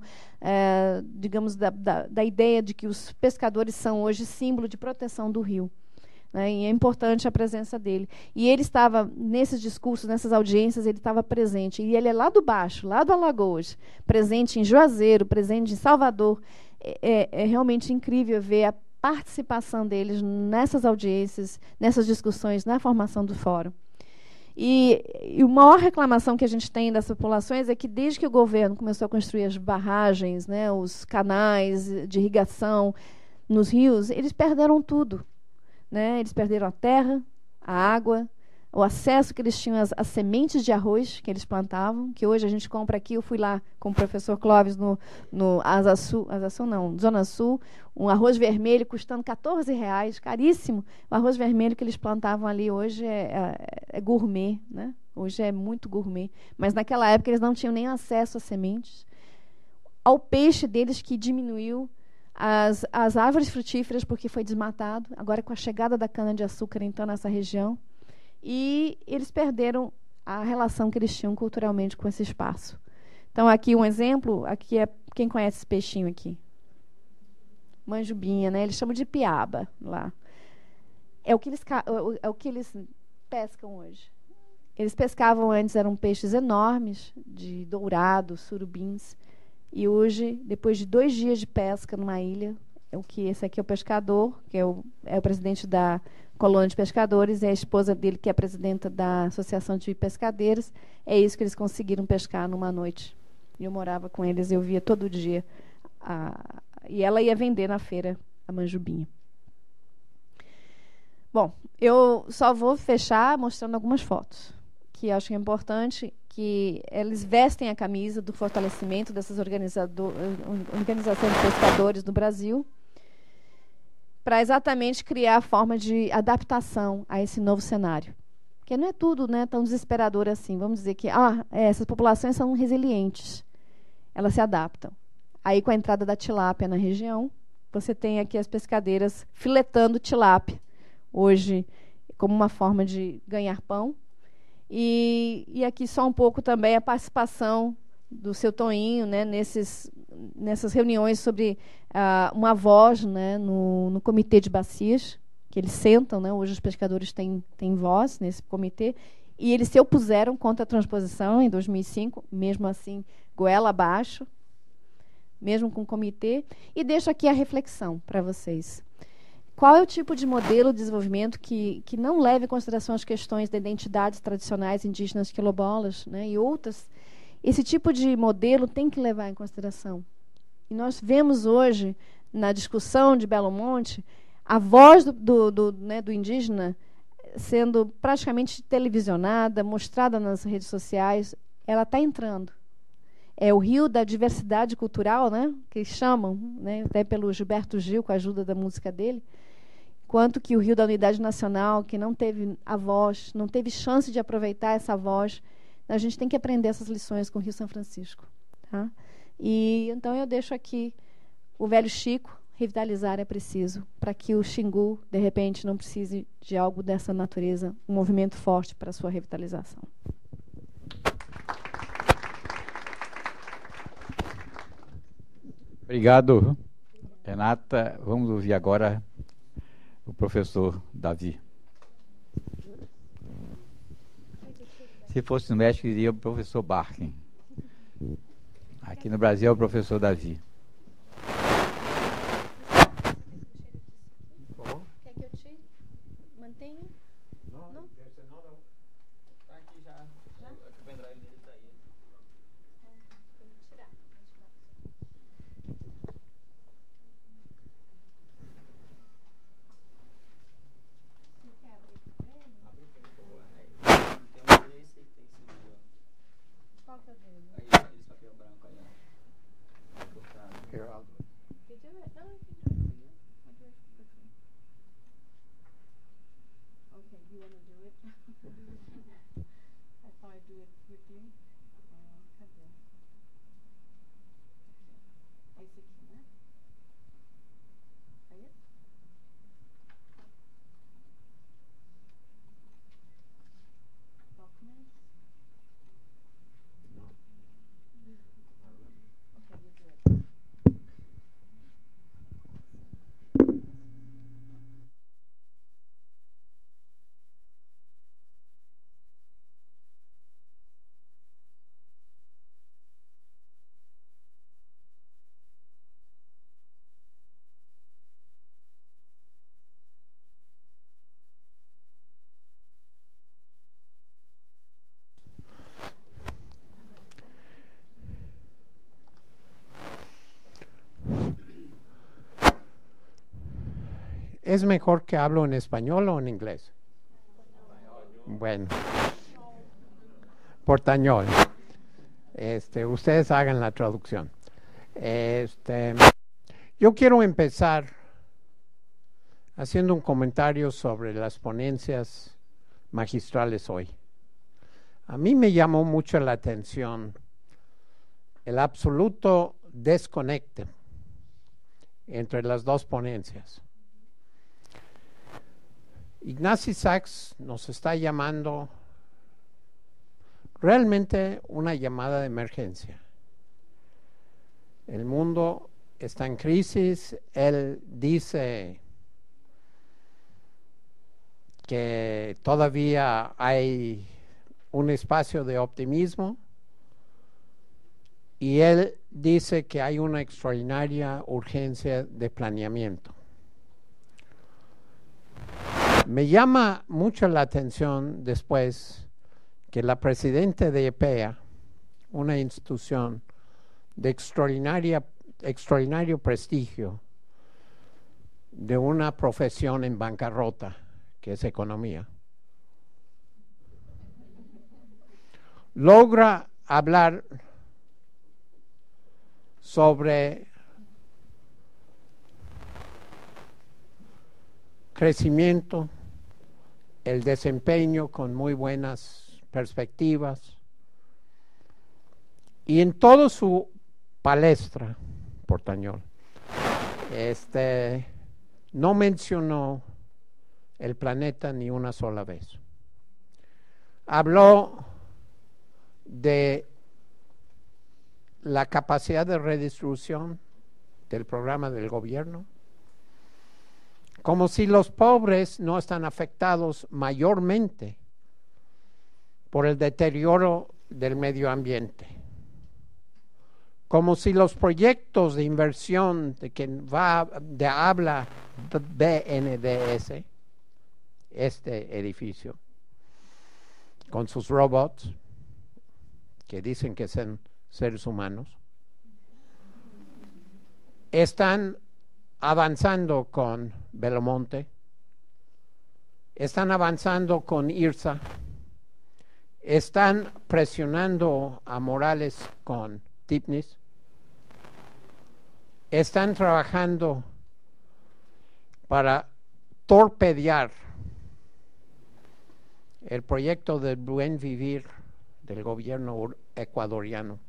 digamos, da ideia de que os pescadores são hoje símbolo de proteção do rio. né? E é importante a presença dele. E ele estava, nesses discursos, nessas audiências, ele estava presente. E ele é lá do Baixo, lá do Alagoas, presente em Juazeiro, presente em Salvador. É realmente incrível ver a participação deles nessas audiências, nessas discussões, na formação do fórum. E a maior reclamação que a gente tem das populações é que, desde que o governo começou a construir as barragens, né, os canais de irrigação nos rios, eles perderam tudo, né? Eles perderam a terra, a água, o acesso que eles tinham às sementes de arroz que eles plantavam, que hoje a gente compra aqui. Eu fui lá com o professor Clóvis no Asa Sul, Zona Sul, um arroz vermelho custando R$14, caríssimo. O arroz vermelho que eles plantavam ali hoje é gourmet, né? Hoje é muito gourmet. Mas naquela época eles não tinham nem acesso às sementes. Ao peixe deles, que diminuiu, as árvores frutíferas, porque foi desmatado, agora com a chegada da cana-de-açúcar, então, nessa região. E eles perderam a relação que eles tinham culturalmente com esse espaço. Então, aqui um exemplo, aqui é quem conhece esse peixinho aqui. Manjubinha, né? Eles chamam de piaba lá. É o que eles pescam hoje. Eles pescavam antes, eram peixes enormes, de dourado, surubins. E hoje, depois de 2 dias de pesca numa ilha, esse aqui é o pescador, que é o presidente da colônia de pescadores, e a esposa dele, que é a presidenta da Associação de Pescadeiros. É isso que eles conseguiram pescar numa noite. E eu morava com eles, eu via todo dia. E ela ia vender na feira a manjubinha. Bom, eu só vou fechar mostrando algumas fotos, que acho que é importante, que eles vestem a camisa do fortalecimento dessas organizações de pescadores no Brasil, para exatamente criar a forma de adaptação a esse novo cenário. Porque não é tudo, né, tão desesperador assim. Vamos dizer que essas populações são resilientes, elas se adaptam. Aí, com a entrada da tilápia na região, você tem aqui as pescadeiras filetando tilápia, hoje como uma forma de ganhar pão. E aqui só um pouco também a participação do seu Toinho, né, nessas reuniões sobre uma voz, né, no comitê de bacias, que eles sentam, né, hoje os pescadores têm voz nesse comitê, e eles se opuseram contra a transposição em 2005, mesmo assim, goela abaixo, mesmo com o comitê. E deixo aqui a reflexão para vocês. Qual é o tipo de modelo de desenvolvimento que não leve em consideração as questões de identidades tradicionais indígenas quilombolas, né, e outras? Esse tipo de modelo tem que levar em consideração. E nós vemos hoje, na discussão de Belo Monte, a voz do indígena sendo praticamente televisionada, mostrada nas redes sociais. Ela está entrando. É o rio da diversidade cultural, né, que chamam, né, até pelo Gilberto Gil, com a ajuda da música dele, quanto que o rio da unidade nacional, que não teve a voz, não teve chance de aproveitar essa voz. A gente tem que aprender essas lições com o Rio São Francisco. Tá? E então eu deixo aqui o velho Chico: revitalizar é preciso, para que o Xingu, de repente, não precise de algo dessa natureza, um movimento forte para a sua revitalização. Obrigado, Renata. Vamos ouvir agora o professor Davi. Se fosse no México, diria o professor Barkin. Aqui no Brasil é o professor Davi. Quer que eu tire? Mantenha? Não? Não? Tá aqui já. O pendrive dele tá aí. Tem que tirar. Tem um desse e tem esse aqui, ó. Qual que é o dele? Aí, esse papel branco aí, ó. Cortado. Can you do it? No, I can do it. I'll do it quickly. Okay, you want to do it? I thought I'd do it with you. Cadê? É esse aqui, né? É esse? Documents? Okay, you do it. ¿Es mejor que hablo en español o en inglés? Bueno, portañol. Ustedes hagan la traducción. Yo quiero empezar haciendo un comentario sobre las ponencias magistrales hoy. A mí me llamó mucho la atención el absoluto desconecte entre las dos ponencias. Ignasi Sachs nos está llamando realmente una llamada de emergencia. El mundo está en crisis. Él dice que todavía hay un espacio de optimismo y él dice que hay una extraordinaria urgencia de planeamiento. Me llama mucho la atención después que la presidenta de EPEA, una institución de extraordinario prestigio, de una profesión en bancarrota, que es economía, logra hablar sobre crecimiento, el desempeño con muy buenas perspectivas, y en toda su palestra, portañol, no mencionó el planeta ni una sola vez. Habló de la capacidad de redistribución del programa del gobierno, como si los pobres no están afectados mayormente por el deterioro del medio ambiente, como si los proyectos de inversión de quien habla BNDES, este edificio, con sus robots, que dicen que son seres humanos, están avanzando con Belomonte, están avanzando con IRSA, están presionando a Morales con Tipnis, están trabajando para torpedear el proyecto del buen vivir del gobierno ecuatoriano.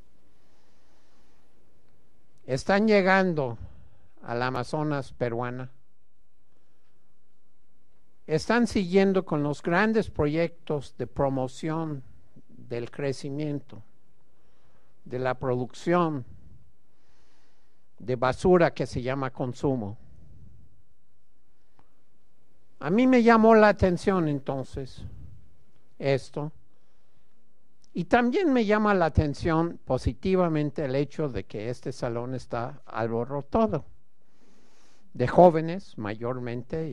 Están llegando al Amazonas peruana. Están siguiendo con los grandes proyectos de promoción del crecimiento, de la producción de basura que se llama consumo. A mí me llamó la atención entonces esto, y también me llama la atención positivamente el hecho de que este salón está alborotado de jóvenes mayormente,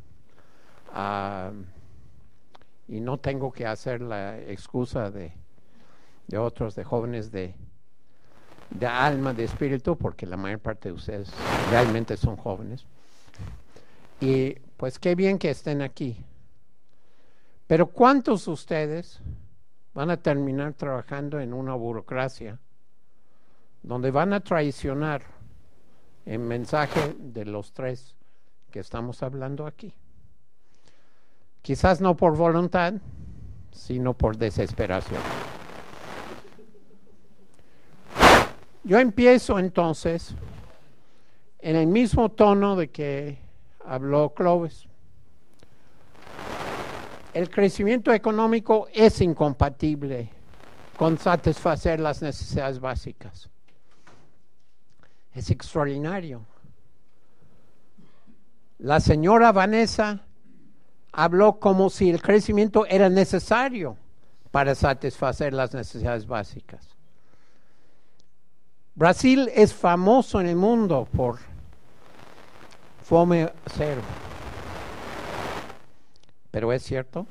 y no tengo que hacer la excusa de otros, de jóvenes de alma, de espíritu, porque la mayor parte de ustedes realmente son jóvenes. Y pues qué bien que estén aquí. Pero ¿cuántos de ustedes van a terminar trabajando en una burocracia donde van a traicionar el mensaje de los tres que estamos hablando aquí? Quizás no por voluntad, sino por desesperación. Yo empiezo entonces en el mismo tono de que habló Clovis. El crecimiento económico es incompatible con satisfacer las necesidades básicas. Es extraordinario. La señora Vanessa habló como si el crecimiento era necesario para satisfacer las necesidades básicas. Brasil es famoso en el mundo por fome cero. Pero es cierto,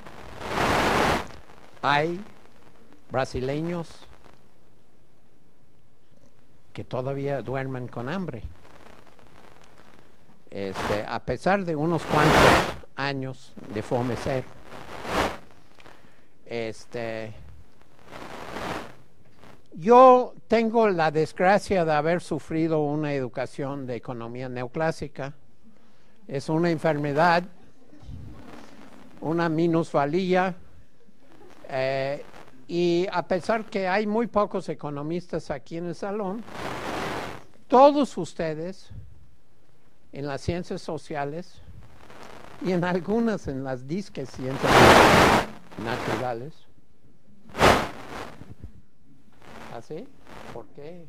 hay brasileños que todavía duermen con hambre. a pesar de unos cuantos años de FOMECER, yo tengo la desgracia de haber sufrido una educación de economía neoclásica. Es una enfermedad, una minusvalía, y a pesar que hay muy pocos economistas aquí en el salón, todos ustedes en las ciencias sociales y en algunas en las disques ciencias naturales. ¿Así? ¿Por qué?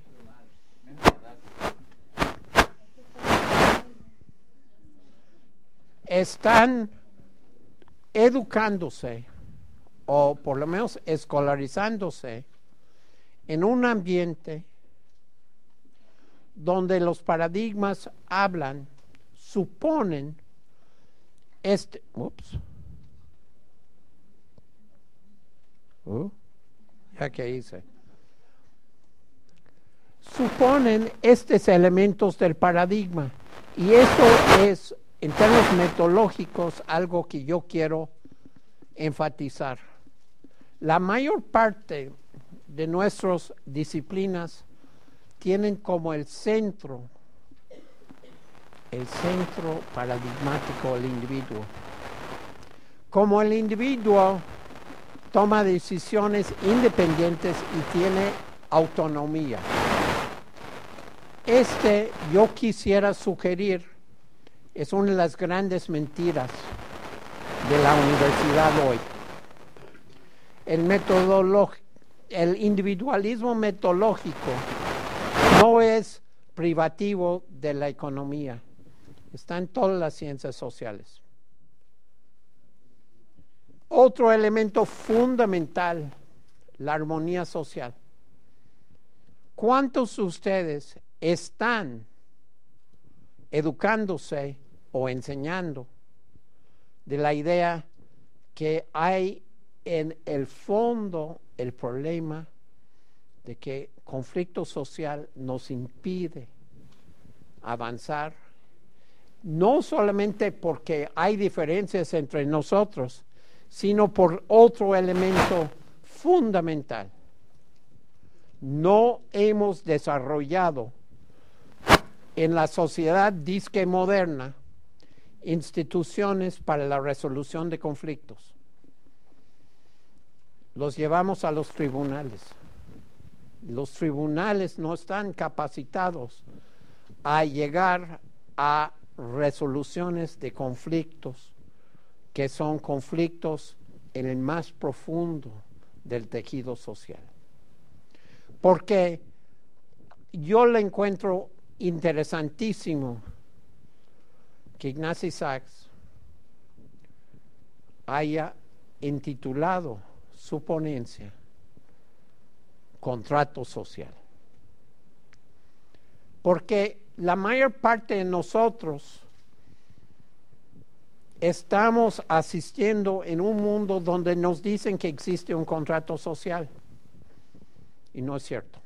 Están educándose, o por lo menos escolarizándose, en un ambiente donde los paradigmas hablan, suponen, ya que hice, suponen estos elementos del paradigma, y eso es, en términos metodológicos, algo que yo quiero enfatizar. La mayor parte de nuestras disciplinas tienen como el centro paradigmático el individuo. Como el individuo toma decisiones independientes y tiene autonomía. Yo quisiera sugerir, es una de las grandes mentiras de la universidad hoy. El individualismo metodológico no es privativo de la economía, está en todas las ciencias sociales. Otro elemento fundamental, la armonía social. ¿Cuántos de ustedes están educándose o enseñando de la idea que hay en el fondo el problema de que conflicto social nos impide avanzar, no solamente porque hay diferencias entre nosotros, sino por otro elemento fundamental? No hemos desarrollado en la sociedad disque moderna instituciones para la resolución de conflictos. Los llevamos a los tribunales. Los tribunales no están capacitados a llegar a resoluciones de conflictos que son conflictos en el más profundo del tejido social. Porque yo le encuentro interesantísimo que Ignacy Sachs haya intitulado su ponencia Contrato Social. Porque la mayor parte de nosotros estamos asistiendo en un mundo donde nos dicen que existe un contrato social. Y no es cierto.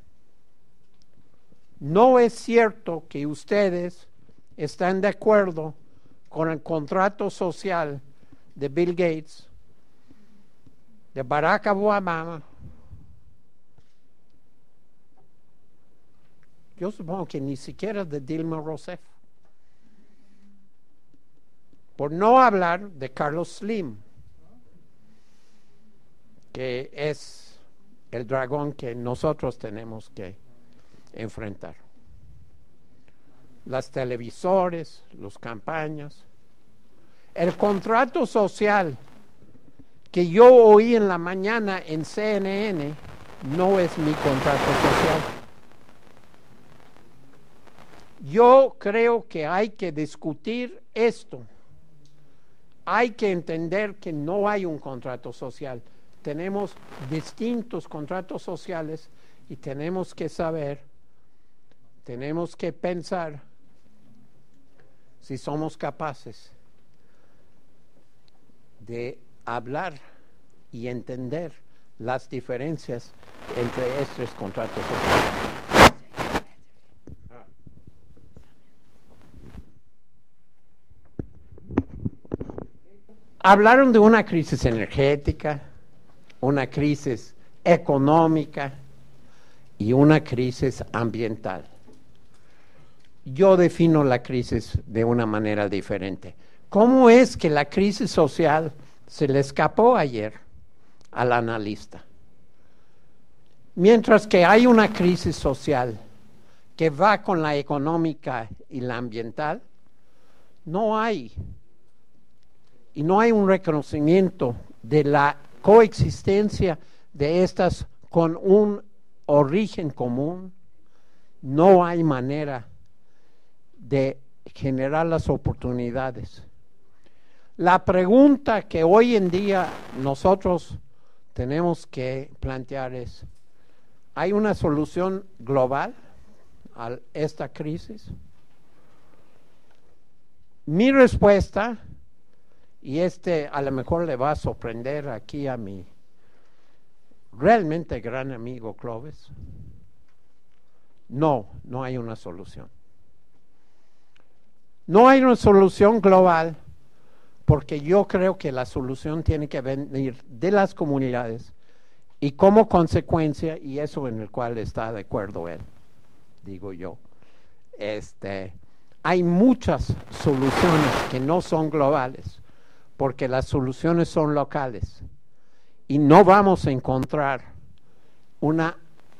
No es cierto que ustedes están de acuerdo con el contrato social de Bill Gates, de Barack Obama. Yo supongo que ni siquiera de Dilma Rousseff. Por no hablar de Carlos Slim, que es el dragón que nosotros tenemos que enfrentar. Las televisores, las campañas. El contrato social que yo oí en la mañana en CNN no es mi contrato social. Yo creo que hay que discutir esto. Hay que entender que no hay un contrato social. Tenemos distintos contratos sociales y tenemos que saber, tenemos que pensar si somos capaces de hablar y entender las diferencias entre estos contratos sociales. Hablaron de una crisis energética, una crisis económica y una crisis ambiental. Yo defino la crisis de una manera diferente. ¿Cómo es que la crisis social se le escapó ayer al analista? Mientras que hay una crisis social que va con la económica y la ambiental, no hay un reconocimiento de la coexistencia de estas con un origen común. No hay manera de generar las oportunidades. La pregunta que hoy en día nosotros tenemos que plantear es: ¿hay una solución global a esta crisis? Mi respuesta, y a lo mejor le va a sorprender aquí a mi realmente gran amigo Clovis, no hay una solución. No hay una solución global, porque yo creo que la solución tiene que venir de las comunidades y como consecuencia, y eso en el cual está de acuerdo él, digo yo, hay muchas soluciones que no son globales, porque las soluciones son locales y no vamos a encontrar una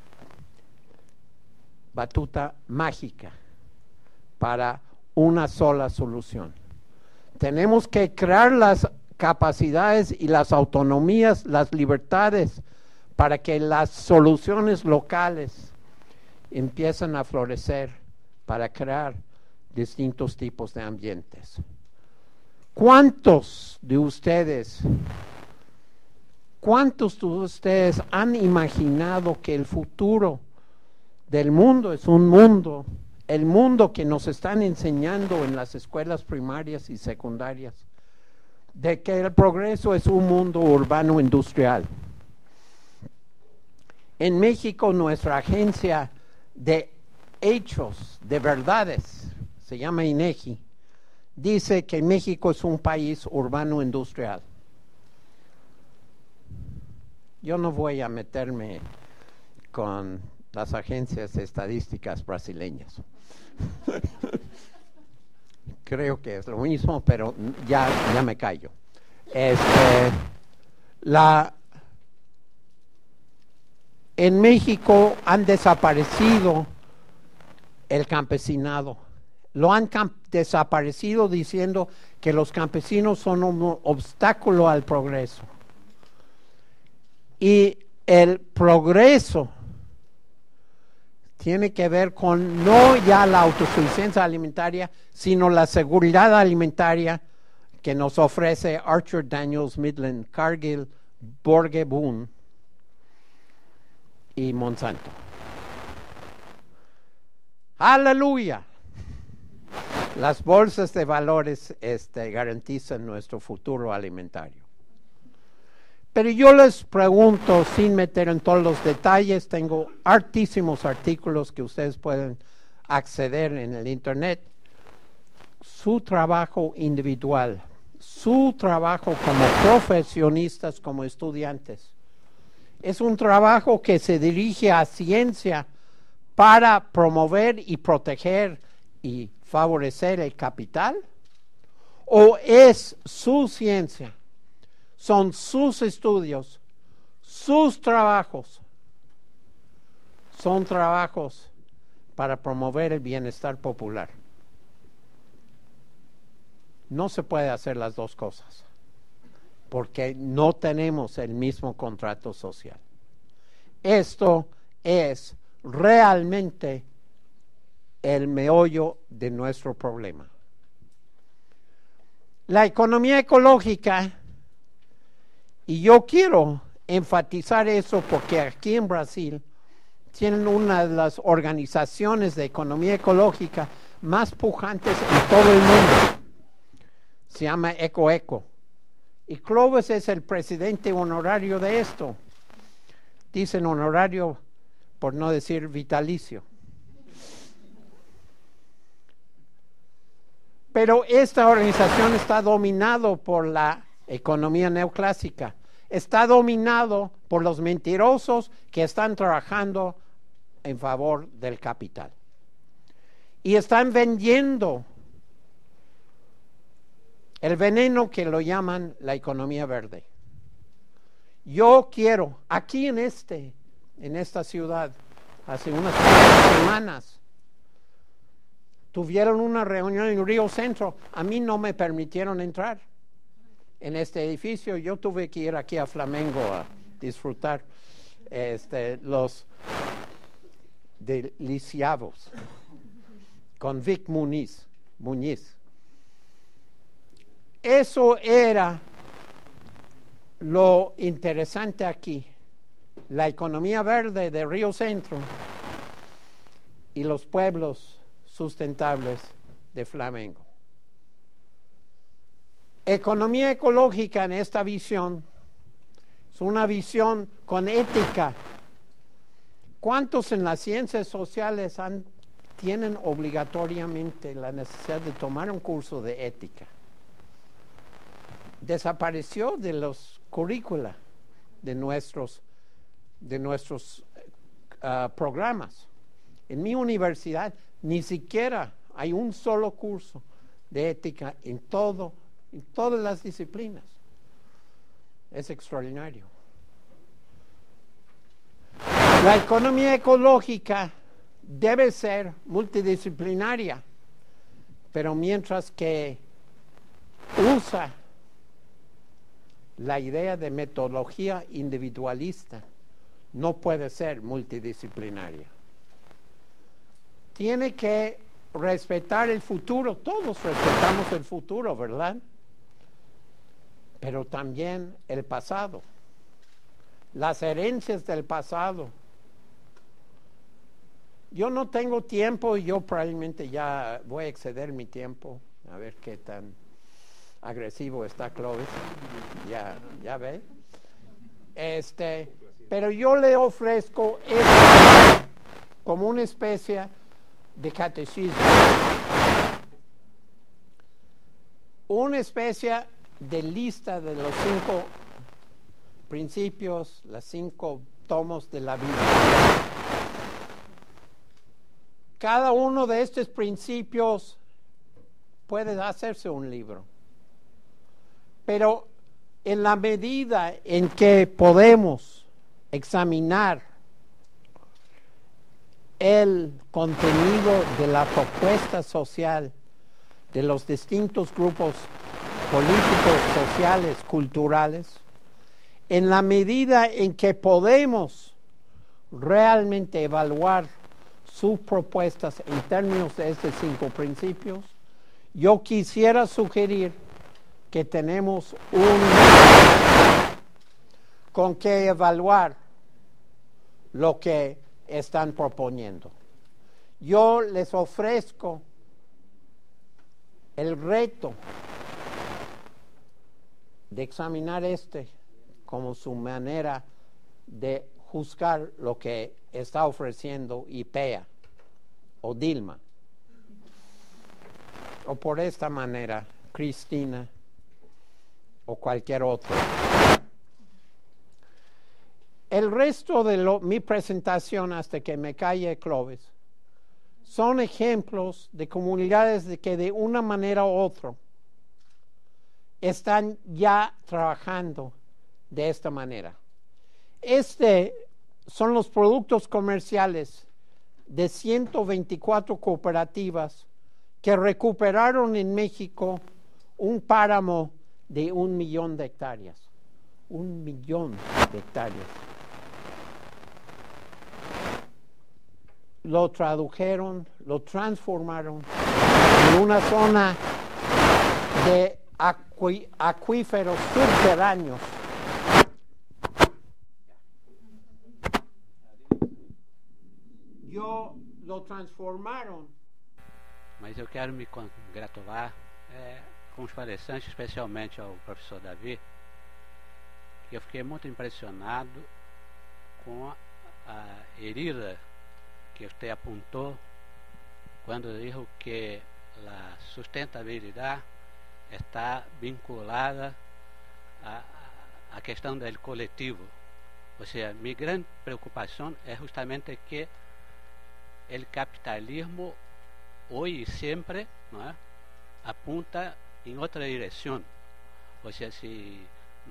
batuta mágica para una sola solución. Tenemos que crear las capacidades y las autonomías, las libertades, para que las soluciones locales empiecen a florecer para crear distintos tipos de ambientes. ¿Cuántos de ustedes han imaginado que el futuro del mundo es el mundo que nos están enseñando en las escuelas primarias y secundarias, de que el progreso es un mundo urbano industrial? En México, nuestra agencia de hechos, de verdades, se llama INEGI, dice que México es un país urbano industrial. Yo no voy a meterme con las agencias estadísticas brasileñas. Creo que es lo mismo, pero ya me callo. En México han desaparecido el campesinado. Lo han desaparecido diciendo que los campesinos son un obstáculo al progreso. Y el progreso tiene que ver con no ya la autosuficiencia alimentaria, sino la seguridad alimentaria que nos ofrece Archer Daniels Midland, Cargill, Borge Boone y Monsanto. ¡Aleluya! Las bolsas de valores garantizan nuestro futuro alimentario. Pero yo les pregunto, sin meter en todos los detalles, tengo hartísimos artículos que ustedes pueden acceder en el internet. Su trabajo individual, su trabajo como profesionistas, como estudiantes, es un trabajo que se dirige a ciencia para promover y proteger y favorecer el capital, o es su ciencia, son sus estudios, sus trabajos, son trabajos para promover el bienestar popular. No se puede hacer las dos cosas, porque no tenemos el mismo contrato social. Esto es realmente el meollo de nuestro problema. La economía ecológica, y yo quiero enfatizar eso porque aquí en Brasil tienen una de las organizaciones de economía ecológica más pujantes en todo el mundo. Se llama EcoEco. Y Clovis es el presidente honorario de esto. Dicen honorario por no decir vitalicio. Pero esta organización está dominado por la economía neoclásica, está dominado por los mentirosos que están trabajando en favor del capital. Y están vendiendo el veneno que lo llaman la economía verde. Yo quiero, aquí en esta ciudad, hace unas semanas, tuvieron una reunión en Río Centro. A mí no me permitieron entrar en este edificio. Yo tuve que ir aquí a Flamengo a disfrutar los deliciados con Vic Muñiz. Eso era lo interesante aquí, la economía verde de Río Centro y los pueblos sustentables de Flamengo. Economía ecológica en esta visión es una visión con ética. ¿Cuántos en las ciencias sociales tienen obligatoriamente la necesidad de tomar un curso de ética? Desapareció de los currícula de nuestros programas. En mi universidad ni siquiera hay un solo curso de ética en todas las disciplinas. Es extraordinario. La economía ecológica debe ser multidisciplinaria, pero mientras que usa la idea de metodología individualista, no puede ser multidisciplinaria. Tiene que respetar el futuro. Todos respetamos el futuro, ¿verdad? Pero también el pasado, las herencias del pasado. Yo no tengo tiempo y yo probablemente ya voy a exceder mi tiempo. A ver qué tan agresivo está Clovis. Ya ve. Pero yo le ofrezco esto como una especie de catecismo. Una especie de lista de los 5 principios, los 5 tomos de la Biblia. Cada uno de estos principios puede hacerse un libro. Pero en la medida en que podemos examinar el contenido de la propuesta social de los distintos grupos políticos, sociales, culturales, en la medida en que podemos realmente evaluar sus propuestas en términos de estos 5 principios, yo quisiera sugerir que tenemos con qué evaluar lo que están proponiendo. Yo les ofrezco el reto de examinar como su manera de juzgar lo que está ofreciendo IPEA o Dilma, o por esta manera Cristina o cualquier otro. El resto de mi presentación, hasta que me calle Clovis, son ejemplos de comunidades que de una manera u otra están ya trabajando de esta manera. Son los productos comerciales de 124 cooperativas que recuperaron en México un páramo de 1 millón de hectáreas. 1 millón de hectáreas. Lo tradujeron, lo transformaron en una zona de acuíferos subterráneos. Lo transformaram. Mas eu quero me congratular com os palestrantes, especialmente ao professor Davi, que eu fiquei muito impressionado com a herida que usted apuntó cuando dijo que la sustentabilidad está vinculada a questão do coletivo. Ou seja, minha grande preocupação é justamente que o capitalismo hoje e sempre, não é, apunta em outra direção. Ou seja, se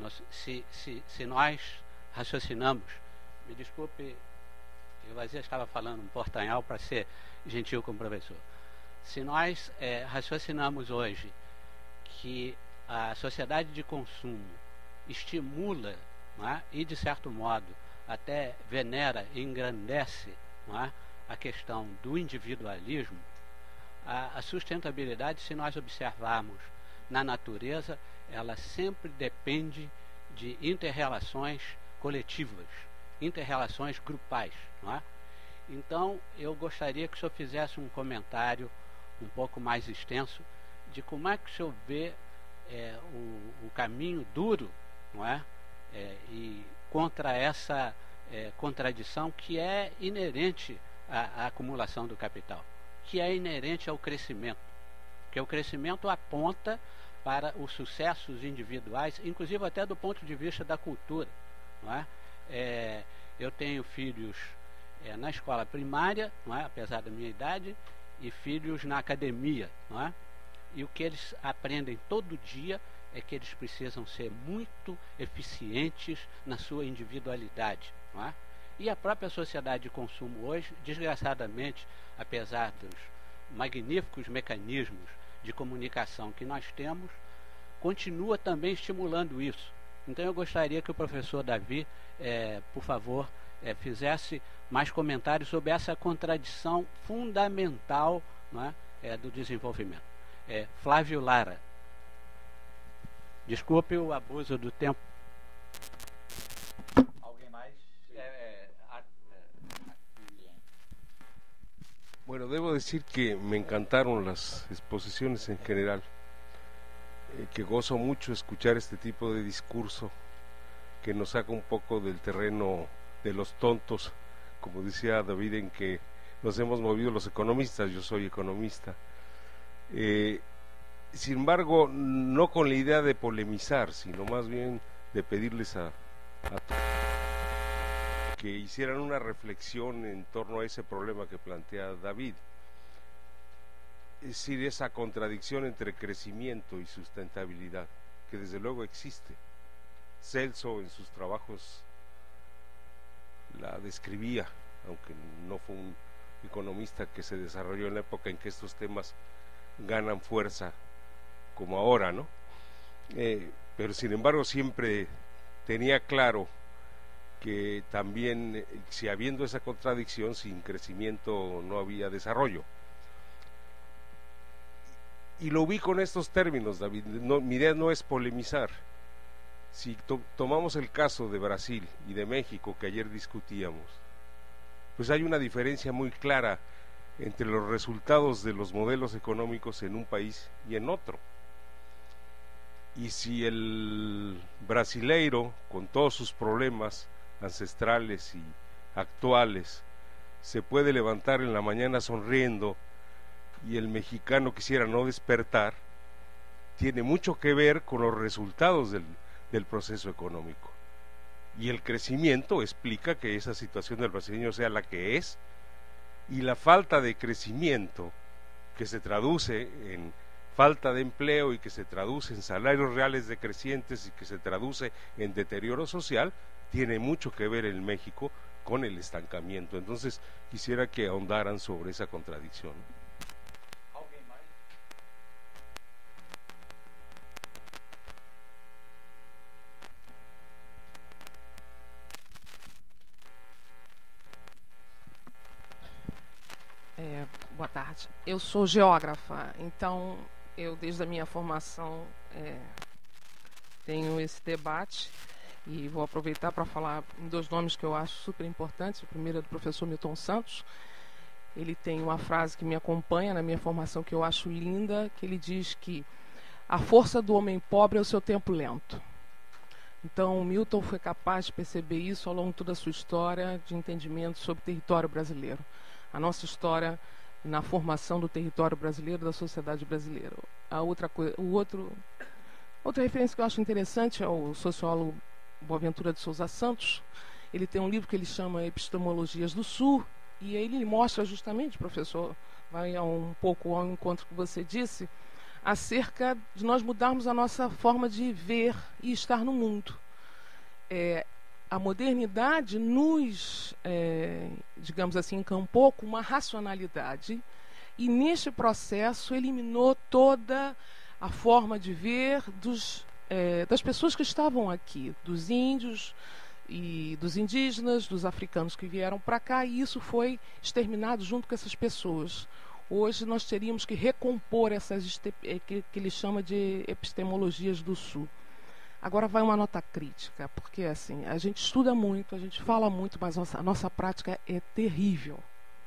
nós raciocinamos, me desculpe, eu às vezes estava falando um portanhol para ser gentil com o professor. Se nós raciocinamos hoje que a sociedade de consumo estimula, não é, e de certo modo até venera e engrandece, não é, a questão do individualismo, a sustentabilidade, se nós observarmos na natureza, ela sempre depende de inter-relações coletivas, inter-relações grupais, não é? Então, eu gostaria que o senhor fizesse um comentário um pouco mais extenso de como é que o senhor vê o caminho duro, não é? E contra essa contradição que é inerente à acumulação do capital, que é inerente ao crescimento, que o crescimento aponta para os sucessos individuais, inclusive até do ponto de vista da cultura, não é? Eu tenho filhos na escola primária, não é? Apesar da minha idade, e filhos na academia, não é? E o que eles aprendem todo dia é que eles precisam ser muito eficientes na sua individualidade, não é? E a própria sociedade de consumo hoje, desgraçadamente, apesar dos magníficos mecanismos de comunicação que nós temos, continua também estimulando isso. Então eu gostaria que o professor Davi, por favor, fizesse mais comentários sobre essa contradição fundamental, não é, do desenvolvimento. Flávio Lara. Desculpe o abuso do tempo. Alguém mais? Bueno, debo decir que me encantaron las exposiciones en general, que gozo mucho escuchar este tipo de discurso que nos saca un poco del terreno de los tontos, como decía David, en que nos hemos movido los economistas. Yo soy economista. Sin embargo, no con la idea de polemizar, sino más bien de pedirles a que hicieran una reflexión en torno a ese problema que plantea David. Es decir, esa contradicción entre crecimiento y sustentabilidad, que desde luego existe. Celso en sus trabajos la describía, aunque no fue un economista que se desarrolló en la época en que estos temas ganan fuerza como ahora, ¿no? Pero sin embargo siempre tenía claro que también, si habiendo esa contradicción, sin crecimiento no había desarrollo. Y lo ubico en estos términos, David. No, mi idea no es polemizar. Si tomamos el caso de Brasil y de México que ayer discutíamos, pues hay una diferencia muy clara entre los resultados de los modelos económicos en un país y en otro. Y si el brasileiro, con todos sus problemas ancestrales y actuales, se puede levantar en la mañana sonriendo, y el mexicano quisiera no despertar, tiene mucho que ver con los resultados del proceso económico. Y el crecimiento explica que esa situación del brasileño sea la que es, y la falta de crecimiento, que se traduce en falta de empleo y que se traduce en salarios reales decrecientes y que se traduce en deterioro social, tiene mucho que ver en México con el estancamiento. Entonces quisiera que ahondaran sobre esa contradicción. Boa tarde. Eu sou geógrafa, então eu desde a minha formação tenho esse debate e vou aproveitar para falar em dois nomes que eu acho super importantes. O primeiro é do professor Milton Santos. Ele tem uma frase que me acompanha na minha formação que eu acho linda, que ele diz que a força do homem pobre é o seu tempo lento. Então o Milton foi capaz de perceber isso ao longo de toda a sua história de entendimento sobre o território brasileiro. A nossa história na formação do território brasileiro, da sociedade brasileira. A outra coisa, Outra referência que eu acho interessante é o sociólogo Boaventura de Souza Santos. Ele tem um livro que ele chama Epistemologias do Sul, e ele mostra justamente, professor, vai um pouco ao encontro que você disse, acerca de nós mudarmos a nossa forma de ver e estar no mundo. A modernidade nos, digamos assim, encampou com uma racionalidade, e neste processo eliminou toda a forma de ver das pessoas que estavam aqui, dos índios e dos indígenas, dos africanos que vieram para cá, e isso foi exterminado junto com essas pessoas. Hoje nós teríamos que recompor essas que ele chama de epistemologias do Sul. Agora vai uma nota crítica, porque assim, a gente estuda muito, a gente fala muito, mas a nossa prática é terrível.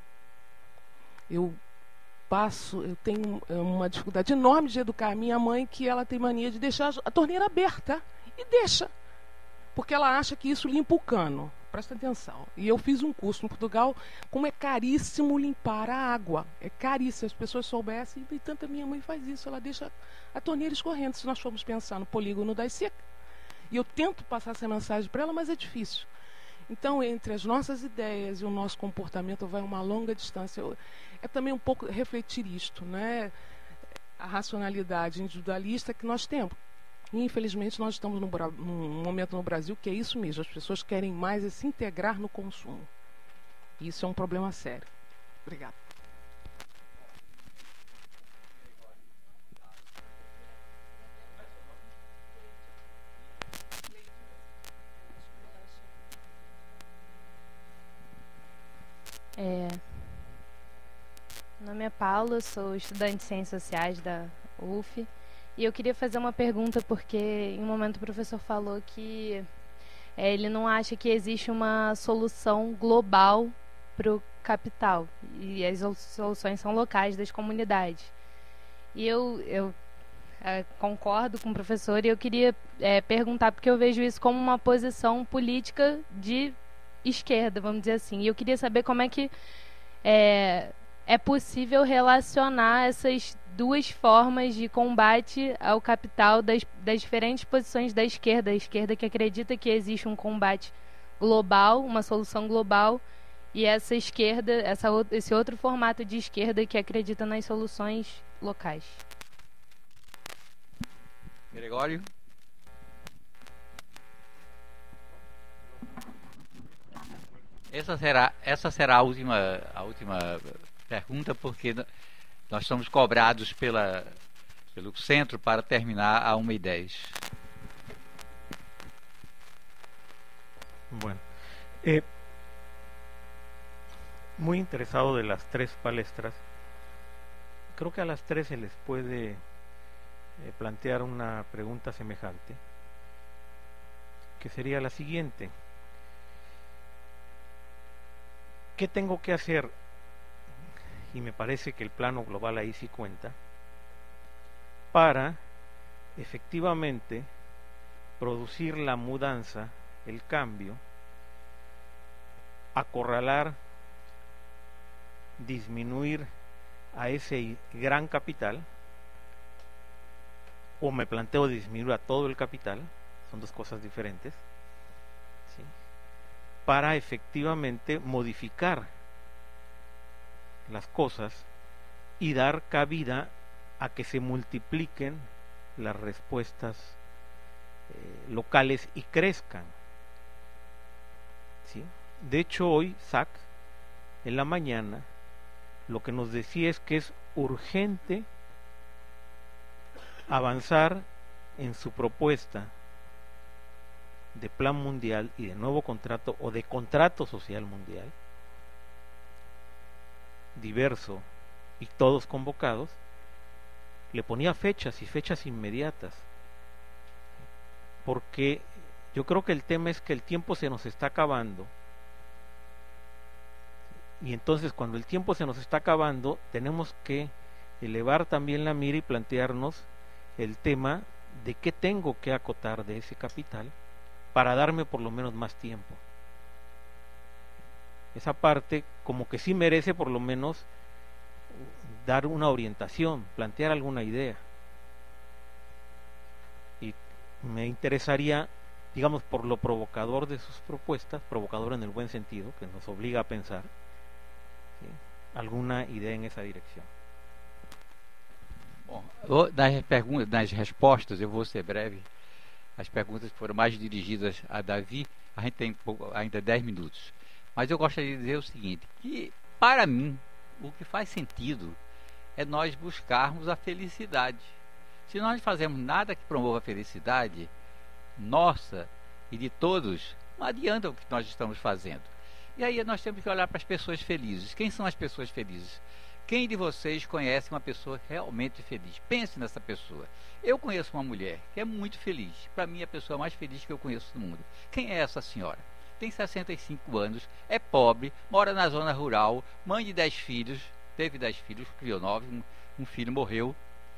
Eu tenho uma dificuldade enorme de educar a minha mãe, que ela tem mania de deixar a torneira aberta, e deixa, porque ela acha que isso limpa o cano. Presta atenção. E eu fiz um curso em Portugal, como é caríssimo limpar a água. É caríssimo, se as pessoas soubessem, e tanto a minha mãe faz isso, ela deixa a torneira escorrendo, se nós formos pensar no polígono da seca. E eu tento passar essa mensagem para ela, mas é difícil. Então, entre as nossas ideias e o nosso comportamento vai uma longa distância. É também um pouco refletir isto, né? A racionalidade individualista que nós temos. E, infelizmente, nós estamos num momento no Brasil que é isso mesmo. As pessoas querem mais se integrar no consumo. E isso é um problema sério. Obrigada. Meu nome é Paula, sou estudante de Ciências Sociais da UF. E eu queria fazer uma pergunta, porque em um momento o professor falou que ele não acha que existe uma solução global para o capital, e as soluções são locais das comunidades. E eu concordo com o professor, e eu queria perguntar, porque eu vejo isso como uma posição política de esquerda, vamos dizer assim. E eu queria saber como é que é possível relacionar essas duas formas de combate ao capital das diferentes posições da esquerda. A esquerda que acredita que existe um combate global, uma solução global, e essa esquerda, esse outro formato de esquerda que acredita nas soluções locais. Gregório? Essa será a última pergunta, porque nós somos cobrados pelo centro para terminar a 1h10. Bueno, muy interesado de las tres palestras. Creo que a las tres se les puede plantear una pregunta semejante, que sería la siguiente: ¿qué tengo que hacer? Y me parece que el plano global ahí sí cuenta, para efectivamente producir la mudanza, el cambio, acorralar, disminuir a ese gran capital, o me planteo disminuir a todo el capital, son dos cosas diferentes, ¿sí?, para efectivamente modificar las cosas y dar cabida a que se multipliquen las respuestas locales y crezcan, ¿sí? De hecho, hoy SAC en la mañana lo que nos decía es que es urgente avanzar en su propuesta de plan mundial y de nuevo contrato o de contrato social mundial diverso y todos convocados. Le ponía fechas y fechas inmediatas, porque yo creo que el tema es que el tiempo se nos está acabando, y entonces cuando el tiempo se nos está acabando tenemos que elevar también la mira y plantearnos el tema de qué tengo que acotar de ese capital para darme por lo menos más tiempo. Esa parte como que sí merece por lo menos dar una orientación, plantear alguna idea. Y me interesaría, digamos, por lo provocador de sus propuestas, provocador en el buen sentido, que nos obliga a pensar, ¿sí?, alguna idea en esa dirección. Bom, nas respostas, eu vou ser breve. As perguntas foram mais dirigidas a Davi. A gente tem ainda 10 minutos. Mas eu gostaria de dizer o seguinte, que para mim, o que faz sentido é nós buscarmos a felicidade. Se nós não fazemos nada que promova a felicidade nossa e de todos, não adianta o que nós estamos fazendo. E aí nós temos que olhar para as pessoas felizes. Quem são as pessoas felizes? Quem de vocês conhece uma pessoa realmente feliz? Pense nessa pessoa. Eu conheço uma mulher que é muito feliz. Para mim, é a pessoa mais feliz que eu conheço no mundo. Quem é essa senhora? Tem 65 anos, é pobre, mora na zona rural, mãe de 10 filhos, teve 10 filhos, criou 9, um filho morreu.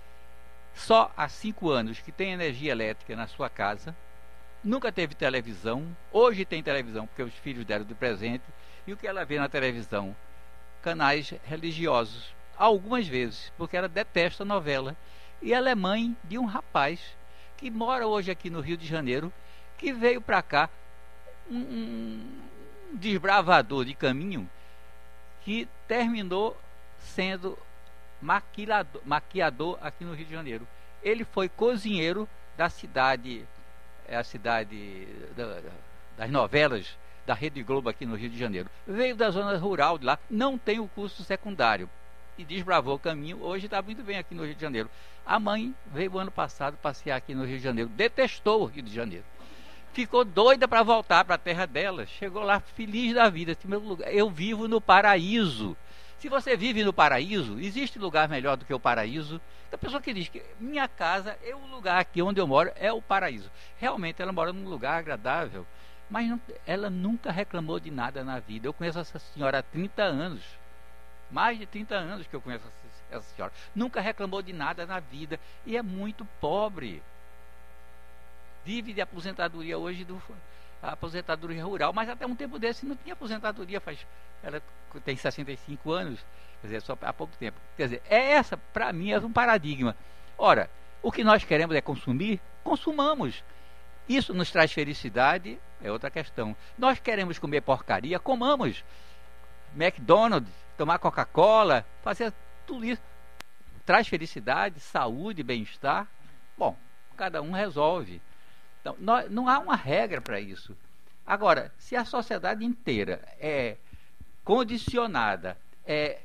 Só há 5 anos que tem energia elétrica na sua casa, nunca teve televisão, hoje tem televisão porque os filhos deram de presente, e o que ela vê na televisão? Canais religiosos, algumas vezes, porque ela detesta novela. E ela é mãe de um rapaz que mora hoje aqui no Rio de Janeiro, que veio para cá, um desbravador de caminho, que terminou sendo maquiador aqui no Rio de Janeiro. Ele foi cozinheiro da cidade, a cidade das novelas da Rede Globo aqui no Rio de Janeiro. Veio da zona rural de lá, não tem o curso secundário e desbravou o caminho. Hoje está muito bem aqui no Rio de Janeiro. A mãe veio ano passado passear aqui no Rio de Janeiro, detestou o Rio de Janeiro, ficou doida para voltar para a terra dela, chegou lá feliz da vida. Meu lugar, eu vivo no paraíso. Se você vive no paraíso, existe lugar melhor do que o paraíso? A pessoa que diz que minha casa é o lugar aqui onde eu moro, é o paraíso. Realmente ela mora num lugar agradável, mas não, ela nunca reclamou de nada na vida. Eu conheço essa senhora há 30 anos, mais de 30 anos que eu conheço essa senhora. Nunca reclamou de nada na vida e é muito pobre. Vive de aposentadoria hoje, a aposentadoria rural, mas até um tempo desse não tinha aposentadoria. Ela tem 65 anos, quer dizer, só há pouco tempo. Quer dizer, essa, para mim, é um paradigma. Ora, o que nós queremos é consumir, consumamos. Isso nos traz felicidade, é outra questão. Nós queremos comer porcaria, comamos. McDonald's, tomar Coca-Cola, fazer tudo isso. Traz felicidade, saúde, bem-estar. Bom, cada um resolve. Então, não há uma regra para isso. Agora, se a sociedade inteira é condicionada, é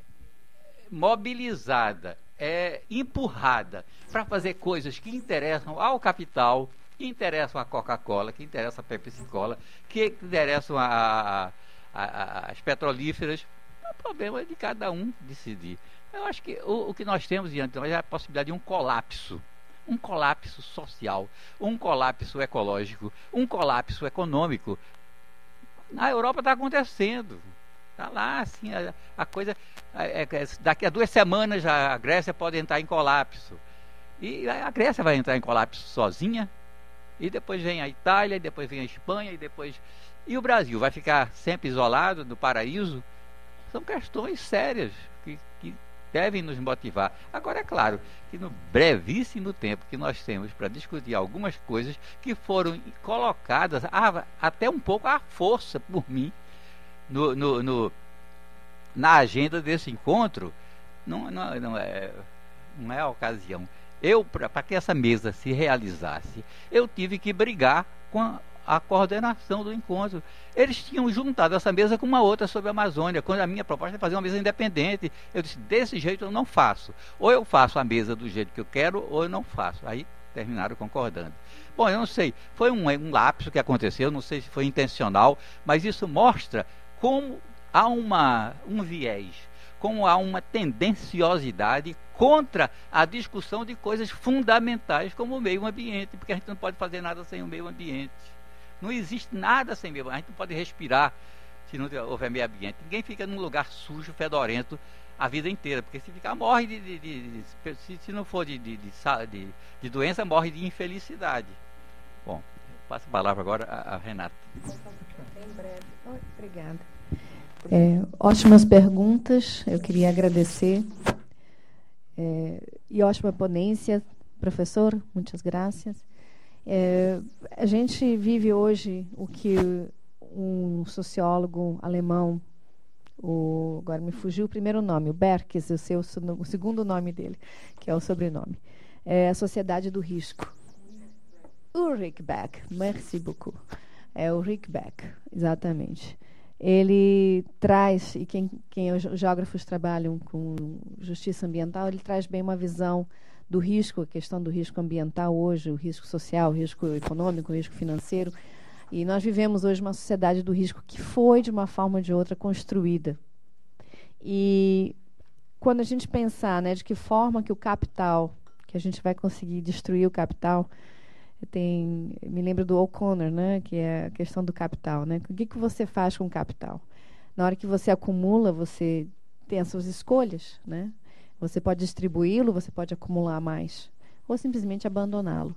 mobilizada, é empurrada para fazer coisas que interessam ao capital, que interessam a Coca-Cola, que interessam a Pepsi-Cola, que interessam as petrolíferas, é o problema de cada um decidir. Eu acho que o que nós temos diante de nós é a possibilidade de um colapso social, um colapso ecológico, um colapso econômico. Na Europa está acontecendo. Está lá, assim, a coisa... daqui a 2 semanas a Grécia pode entrar em colapso. E a Grécia vai entrar em colapso sozinha, e depois vem a Itália, e depois vem a Espanha, e o Brasil vai ficar sempre isolado do paraíso. São questões sérias que devem nos motivar. Agora, é claro que no brevíssimo tempo que nós temos para discutir algumas coisas que foram colocadas até um pouco à força por mim na agenda desse encontro, não é a ocasião. Para que essa mesa se realizasse, eu tive que brigar com a coordenação do encontro. Eles tinham juntado essa mesa com uma outra sobre a Amazônia, quando a minha proposta é fazer uma mesa independente. Eu disse, desse jeito eu não faço. Ou eu faço a mesa do jeito que eu quero, ou eu não faço. Aí terminaram concordando. Bom, eu não sei, foi um lapso que aconteceu, não sei se foi intencional, mas isso mostra como há um viés, como há uma tendenciosidade contra a discussão de coisas fundamentais como o meio ambiente, porque a gente não pode fazer nada sem o meio ambiente. Não existe nada sem meio ambiente. A gente não pode respirar se não houver meio ambiente. Ninguém fica num lugar sujo, fedorento a vida inteira, porque se ficar, morre se não for de doença, morre de infelicidade. Bom, passo a palavra agora a Renata. Bem breve. Obrigada. Ótimas perguntas, eu queria agradecer. E ótima ponência, professor, muitas graças. A gente vive hoje o que um sociólogo alemão, agora me fugiu o primeiro nome, o Berkes, eu sei o segundo nome dele, que é o sobrenome, é a Sociedade do Risco. Ulrich Beck, merci beaucoup. É o Ulrich Beck, exatamente. Ele traz, e quem os geógrafos trabalham com justiça ambiental, ele traz bem uma visão do risco, a questão do risco ambiental hoje, o risco social, o risco econômico, o risco financeiro. E nós vivemos hoje uma sociedade do risco que foi, de uma forma ou de outra, construída. E quando a gente pensar, né, de que forma que o capital, que a gente vai conseguir destruir o capital, me lembro do O'Connor, né, que é a questão do capital. Né? O que você faz com o capital? Na hora que você acumula, você tem as suas escolhas. Né? Você pode distribuí-lo, você pode acumular mais, ou simplesmente abandoná-lo.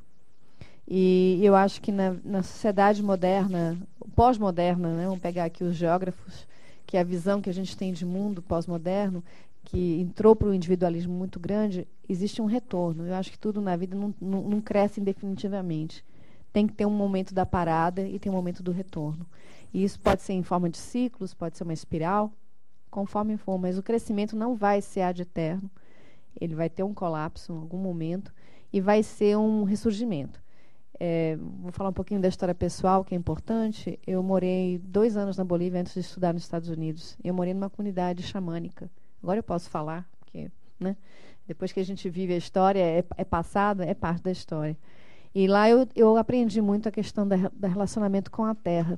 E eu acho que na sociedade moderna, pós-moderna, né, vamos pegar aqui os geógrafos, que é a visão que a gente tem de mundo pós-moderno, que entrou para o individualismo muito grande, existe um retorno. Eu acho que tudo na vida não cresce indefinitivamente. Tem que ter um momento da parada e tem um momento do retorno. E isso pode ser em forma de ciclos, pode ser uma espiral, conforme for, mas o crescimento não vai ser ad eterno. Ele vai ter um colapso em algum momento e vai ser um ressurgimento. Vou falar um pouquinho da história pessoal, que é importante. Eu morei 2 anos na Bolívia antes de estudar nos Estados Unidos. Eu morei numa comunidade xamânica. Agora eu posso falar, porque, né, depois que a gente vive a história, é passado, é parte da história. E lá eu aprendi muito a questão do relacionamento com a terra.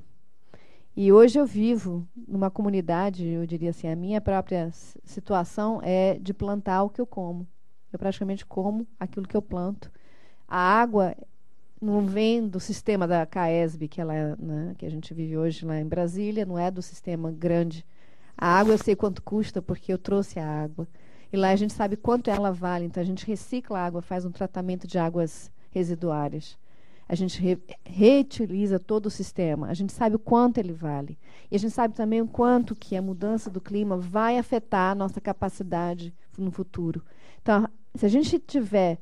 E hoje eu vivo numa comunidade, eu diria assim, a minha própria situação é de plantar o que eu como. Eu praticamente como aquilo que eu planto. A água não vem do sistema da CAESB, que a gente vive hoje lá em Brasília, não é do sistema grande. A água eu sei quanto custa porque eu trouxe a água. E lá a gente sabe quanto ela vale, então a gente recicla a água, faz um tratamento de águas residuárias. A gente reutiliza todo o sistema, a gente sabe o quanto ele vale. E a gente sabe também o quanto que a mudança do clima vai afetar a nossa capacidade no futuro. Então, se a gente tiver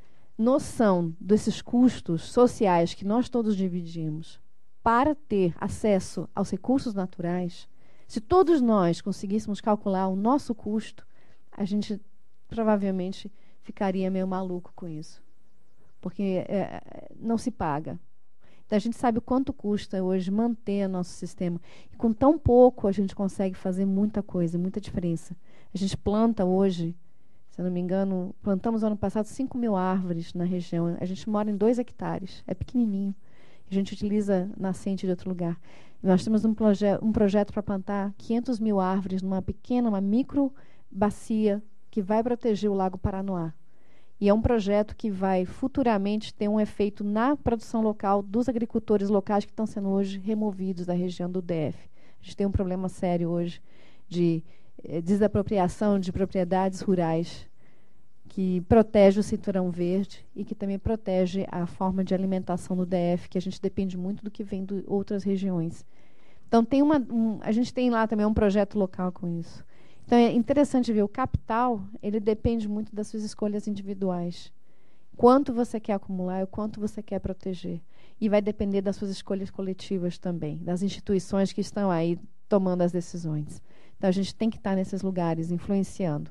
noção desses custos sociais que nós todos dividimos para ter acesso aos recursos naturais, se todos nós conseguíssemos calcular o nosso custo, a gente provavelmente ficaria meio maluco com isso. Porque não se paga. Então, a gente sabe o quanto custa hoje manter nosso sistema. E com tão pouco a gente consegue fazer muita coisa, muita diferença. A gente planta hoje, se eu não me engano, plantamos ano passado 5.000 árvores na região. A gente mora em 2 hectares, é pequenininho. A gente utiliza nascente de outro lugar. Nós temos um projeto para plantar 500.000 árvores numa pequena, uma micro bacia que vai proteger o Lago Paranoá. E é um projeto que vai futuramente ter um efeito na produção local dos agricultores locais que estão sendo hoje removidos da região do DF. A gente tem um problema sério hoje de desapropriação de propriedades rurais que protege o cinturão verde e que também protege a forma de alimentação do DF, que a gente depende muito do que vem de outras regiões. Então, a gente tem lá também um projeto local com isso. Então, é interessante ver, o capital, ele depende muito das suas escolhas individuais. Quanto você quer acumular e o quanto você quer proteger. E vai depender das suas escolhas coletivas também, das instituições que estão aí tomando as decisões. Então, a gente tem que estar nesses lugares, influenciando.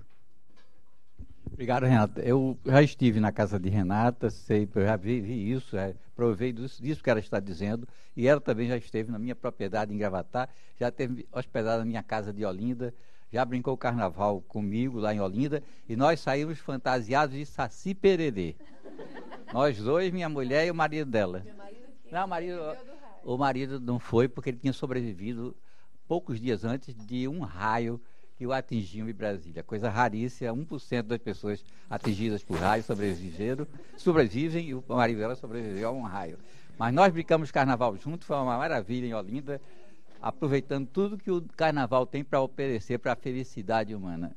Obrigado, Renata. Eu já estive na casa de Renata, eu já vi isso, provei disso que ela está dizendo, e ela também já esteve na minha propriedade em Gravatá, já esteve hospedada na minha casa de Olinda, já brincou o carnaval comigo lá em Olinda, e nós saímos fantasiados de Saci Pererê. Nós dois, minha mulher e o marido dela. Não, o marido não foi, porque ele tinha sobrevivido poucos dias antes de um raio que o atingiu em Brasília. Coisa raríssima, 1% das pessoas atingidas por raio sobrevivem, e o marido dela sobreviveu a um raio. Mas nós brincamos carnaval juntos, foi uma maravilha em Olinda, aproveitando tudo que o carnaval tem para oferecer para a felicidade humana.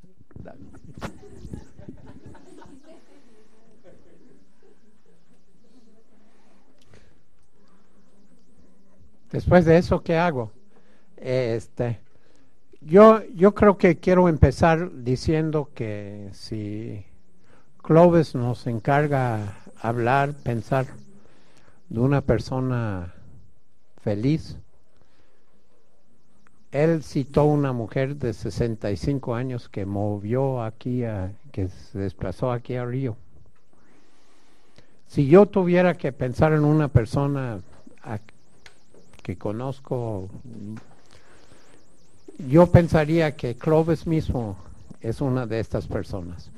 Después de eso, ¿qué hago? Yo creo que quiero empezar diciendo que si Clovis nos encarga hablar, pensar, de una persona feliz. Él citó una mujer de 65 años que movió aquí, que se desplazó aquí a Río. Si yo tuviera que pensar en una persona que conozco, yo pensaría que Clovis mismo es una de estas personas,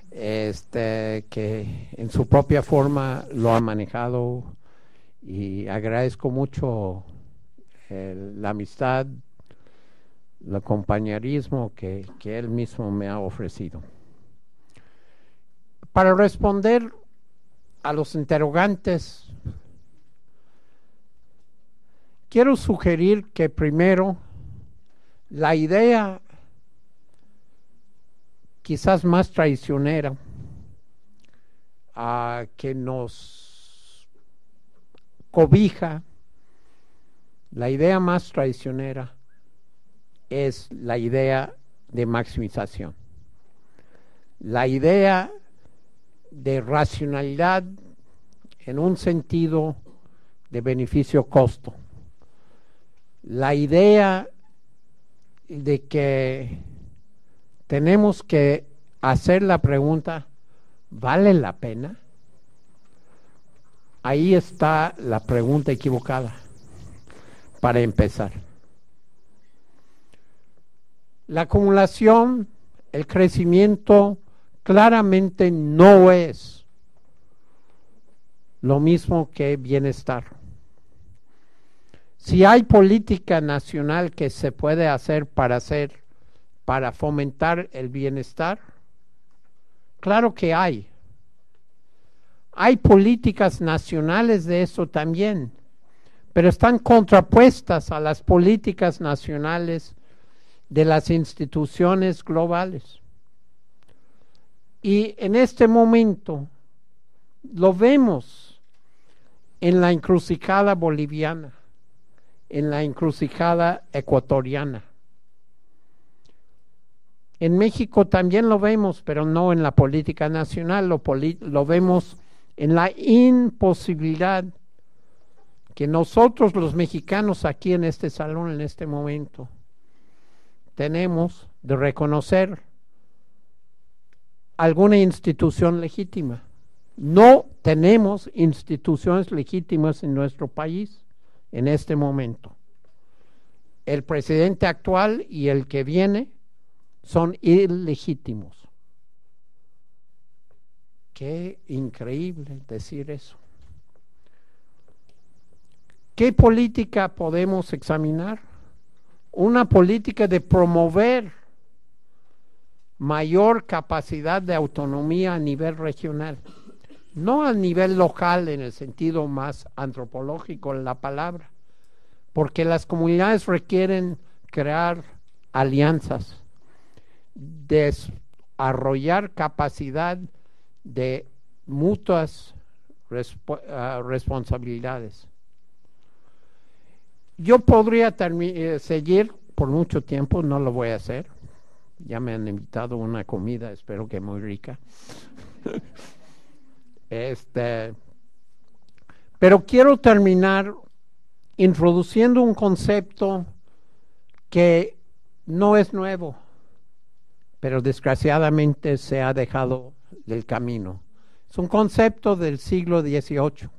que en su propia forma lo ha manejado, y agradezco mucho la amistad, el compañerismo que él mismo me ha ofrecido. Para responder a los interrogantes, quiero sugerir que primero la idea quizás más traicionera que nos cobija, la idea más traicionera es la idea de maximización, la idea de racionalidad en un sentido de beneficio-costo, la idea de que tenemos que hacer la pregunta, ¿vale la pena? Ahí está la pregunta equivocada, para empezar. La acumulación, el crecimiento, claramente no es lo mismo que bienestar. Si hay política nacional que se puede hacer para fomentar el bienestar, claro que hay. Hay políticas nacionales de eso también, pero están contrapuestas a las políticas nacionales de las instituciones globales. Y en este momento lo vemos en la encrucijada boliviana, en la encrucijada ecuatoriana. En México también lo vemos, pero no en la política nacional, lo vemos en la imposibilidad que nosotros los mexicanos aquí en este salón, en este momento, tenemos de reconocer alguna institución legítima. No tenemos instituciones legítimas en nuestro país en este momento. El presidente actual y el que viene son ilegítimos. Qué increíble decir eso. ¿Qué política podemos examinar? Una política de promover mayor capacidad de autonomía a nivel regional, no a nivel local en el sentido más antropológico de la palabra, porque las comunidades requieren crear alianzas, desarrollar capacidad de mutuas responsabilidades. Yo podría seguir por mucho tiempo, no lo voy a hacer. Ya me han invitado a una comida, espero que muy rica. Pero quiero terminar introduciendo un concepto que no es nuevo, pero desgraciadamente se ha dejado del camino. Es un concepto del siglo XVIII.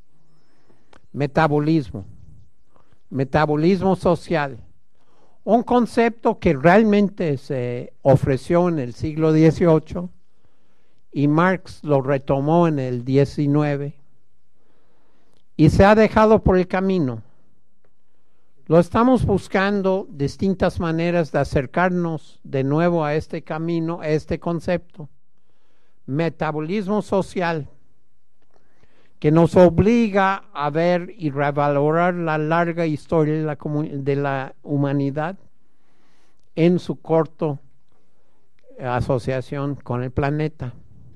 Metabolismo social. Un concepto que realmente se ofreció en el siglo XVIII y Marx lo retomó en el XIX y se ha dejado por el camino. Lo estamos buscando distintas maneras de acercarnos de nuevo a este camino, a este concepto. Metabolismo social, que nos obliga a ver y revalorar la larga historia de la humanidad en su corto asociación con el planeta.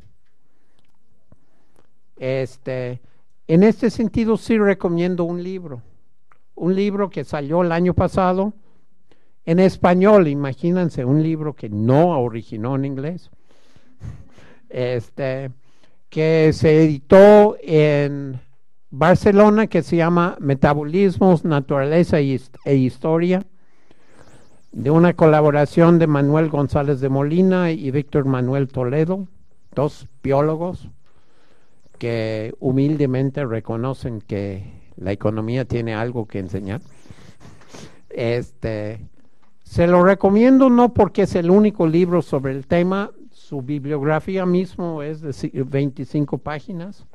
En este sentido sí recomiendo un libro que salió el año pasado en español, imagínense, un libro que no originó en inglés, que se editó en Barcelona, que se llama Metabolismos, Naturaleza e Historia, de una colaboración de Manuel González de Molina y Víctor Manuel Toledo, dos biólogos que humildemente reconocen que la economía tiene algo que enseñar. Se lo recomiendo no porque es el único libro sobre el tema, su bibliografía mismo es de 25 páginas,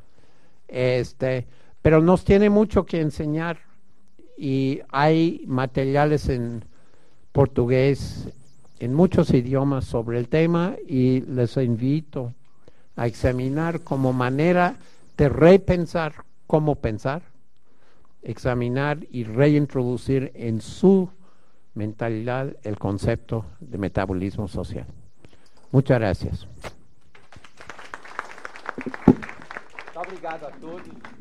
pero nos tiene mucho que enseñar y hay materiales en portugués, en muchos idiomas sobre el tema y les invito a examinar como manera de repensar cómo pensar, examinar y reintroducir en su mentalidad el concepto de metabolismo social. Muchas gracias. Obrigado a todos.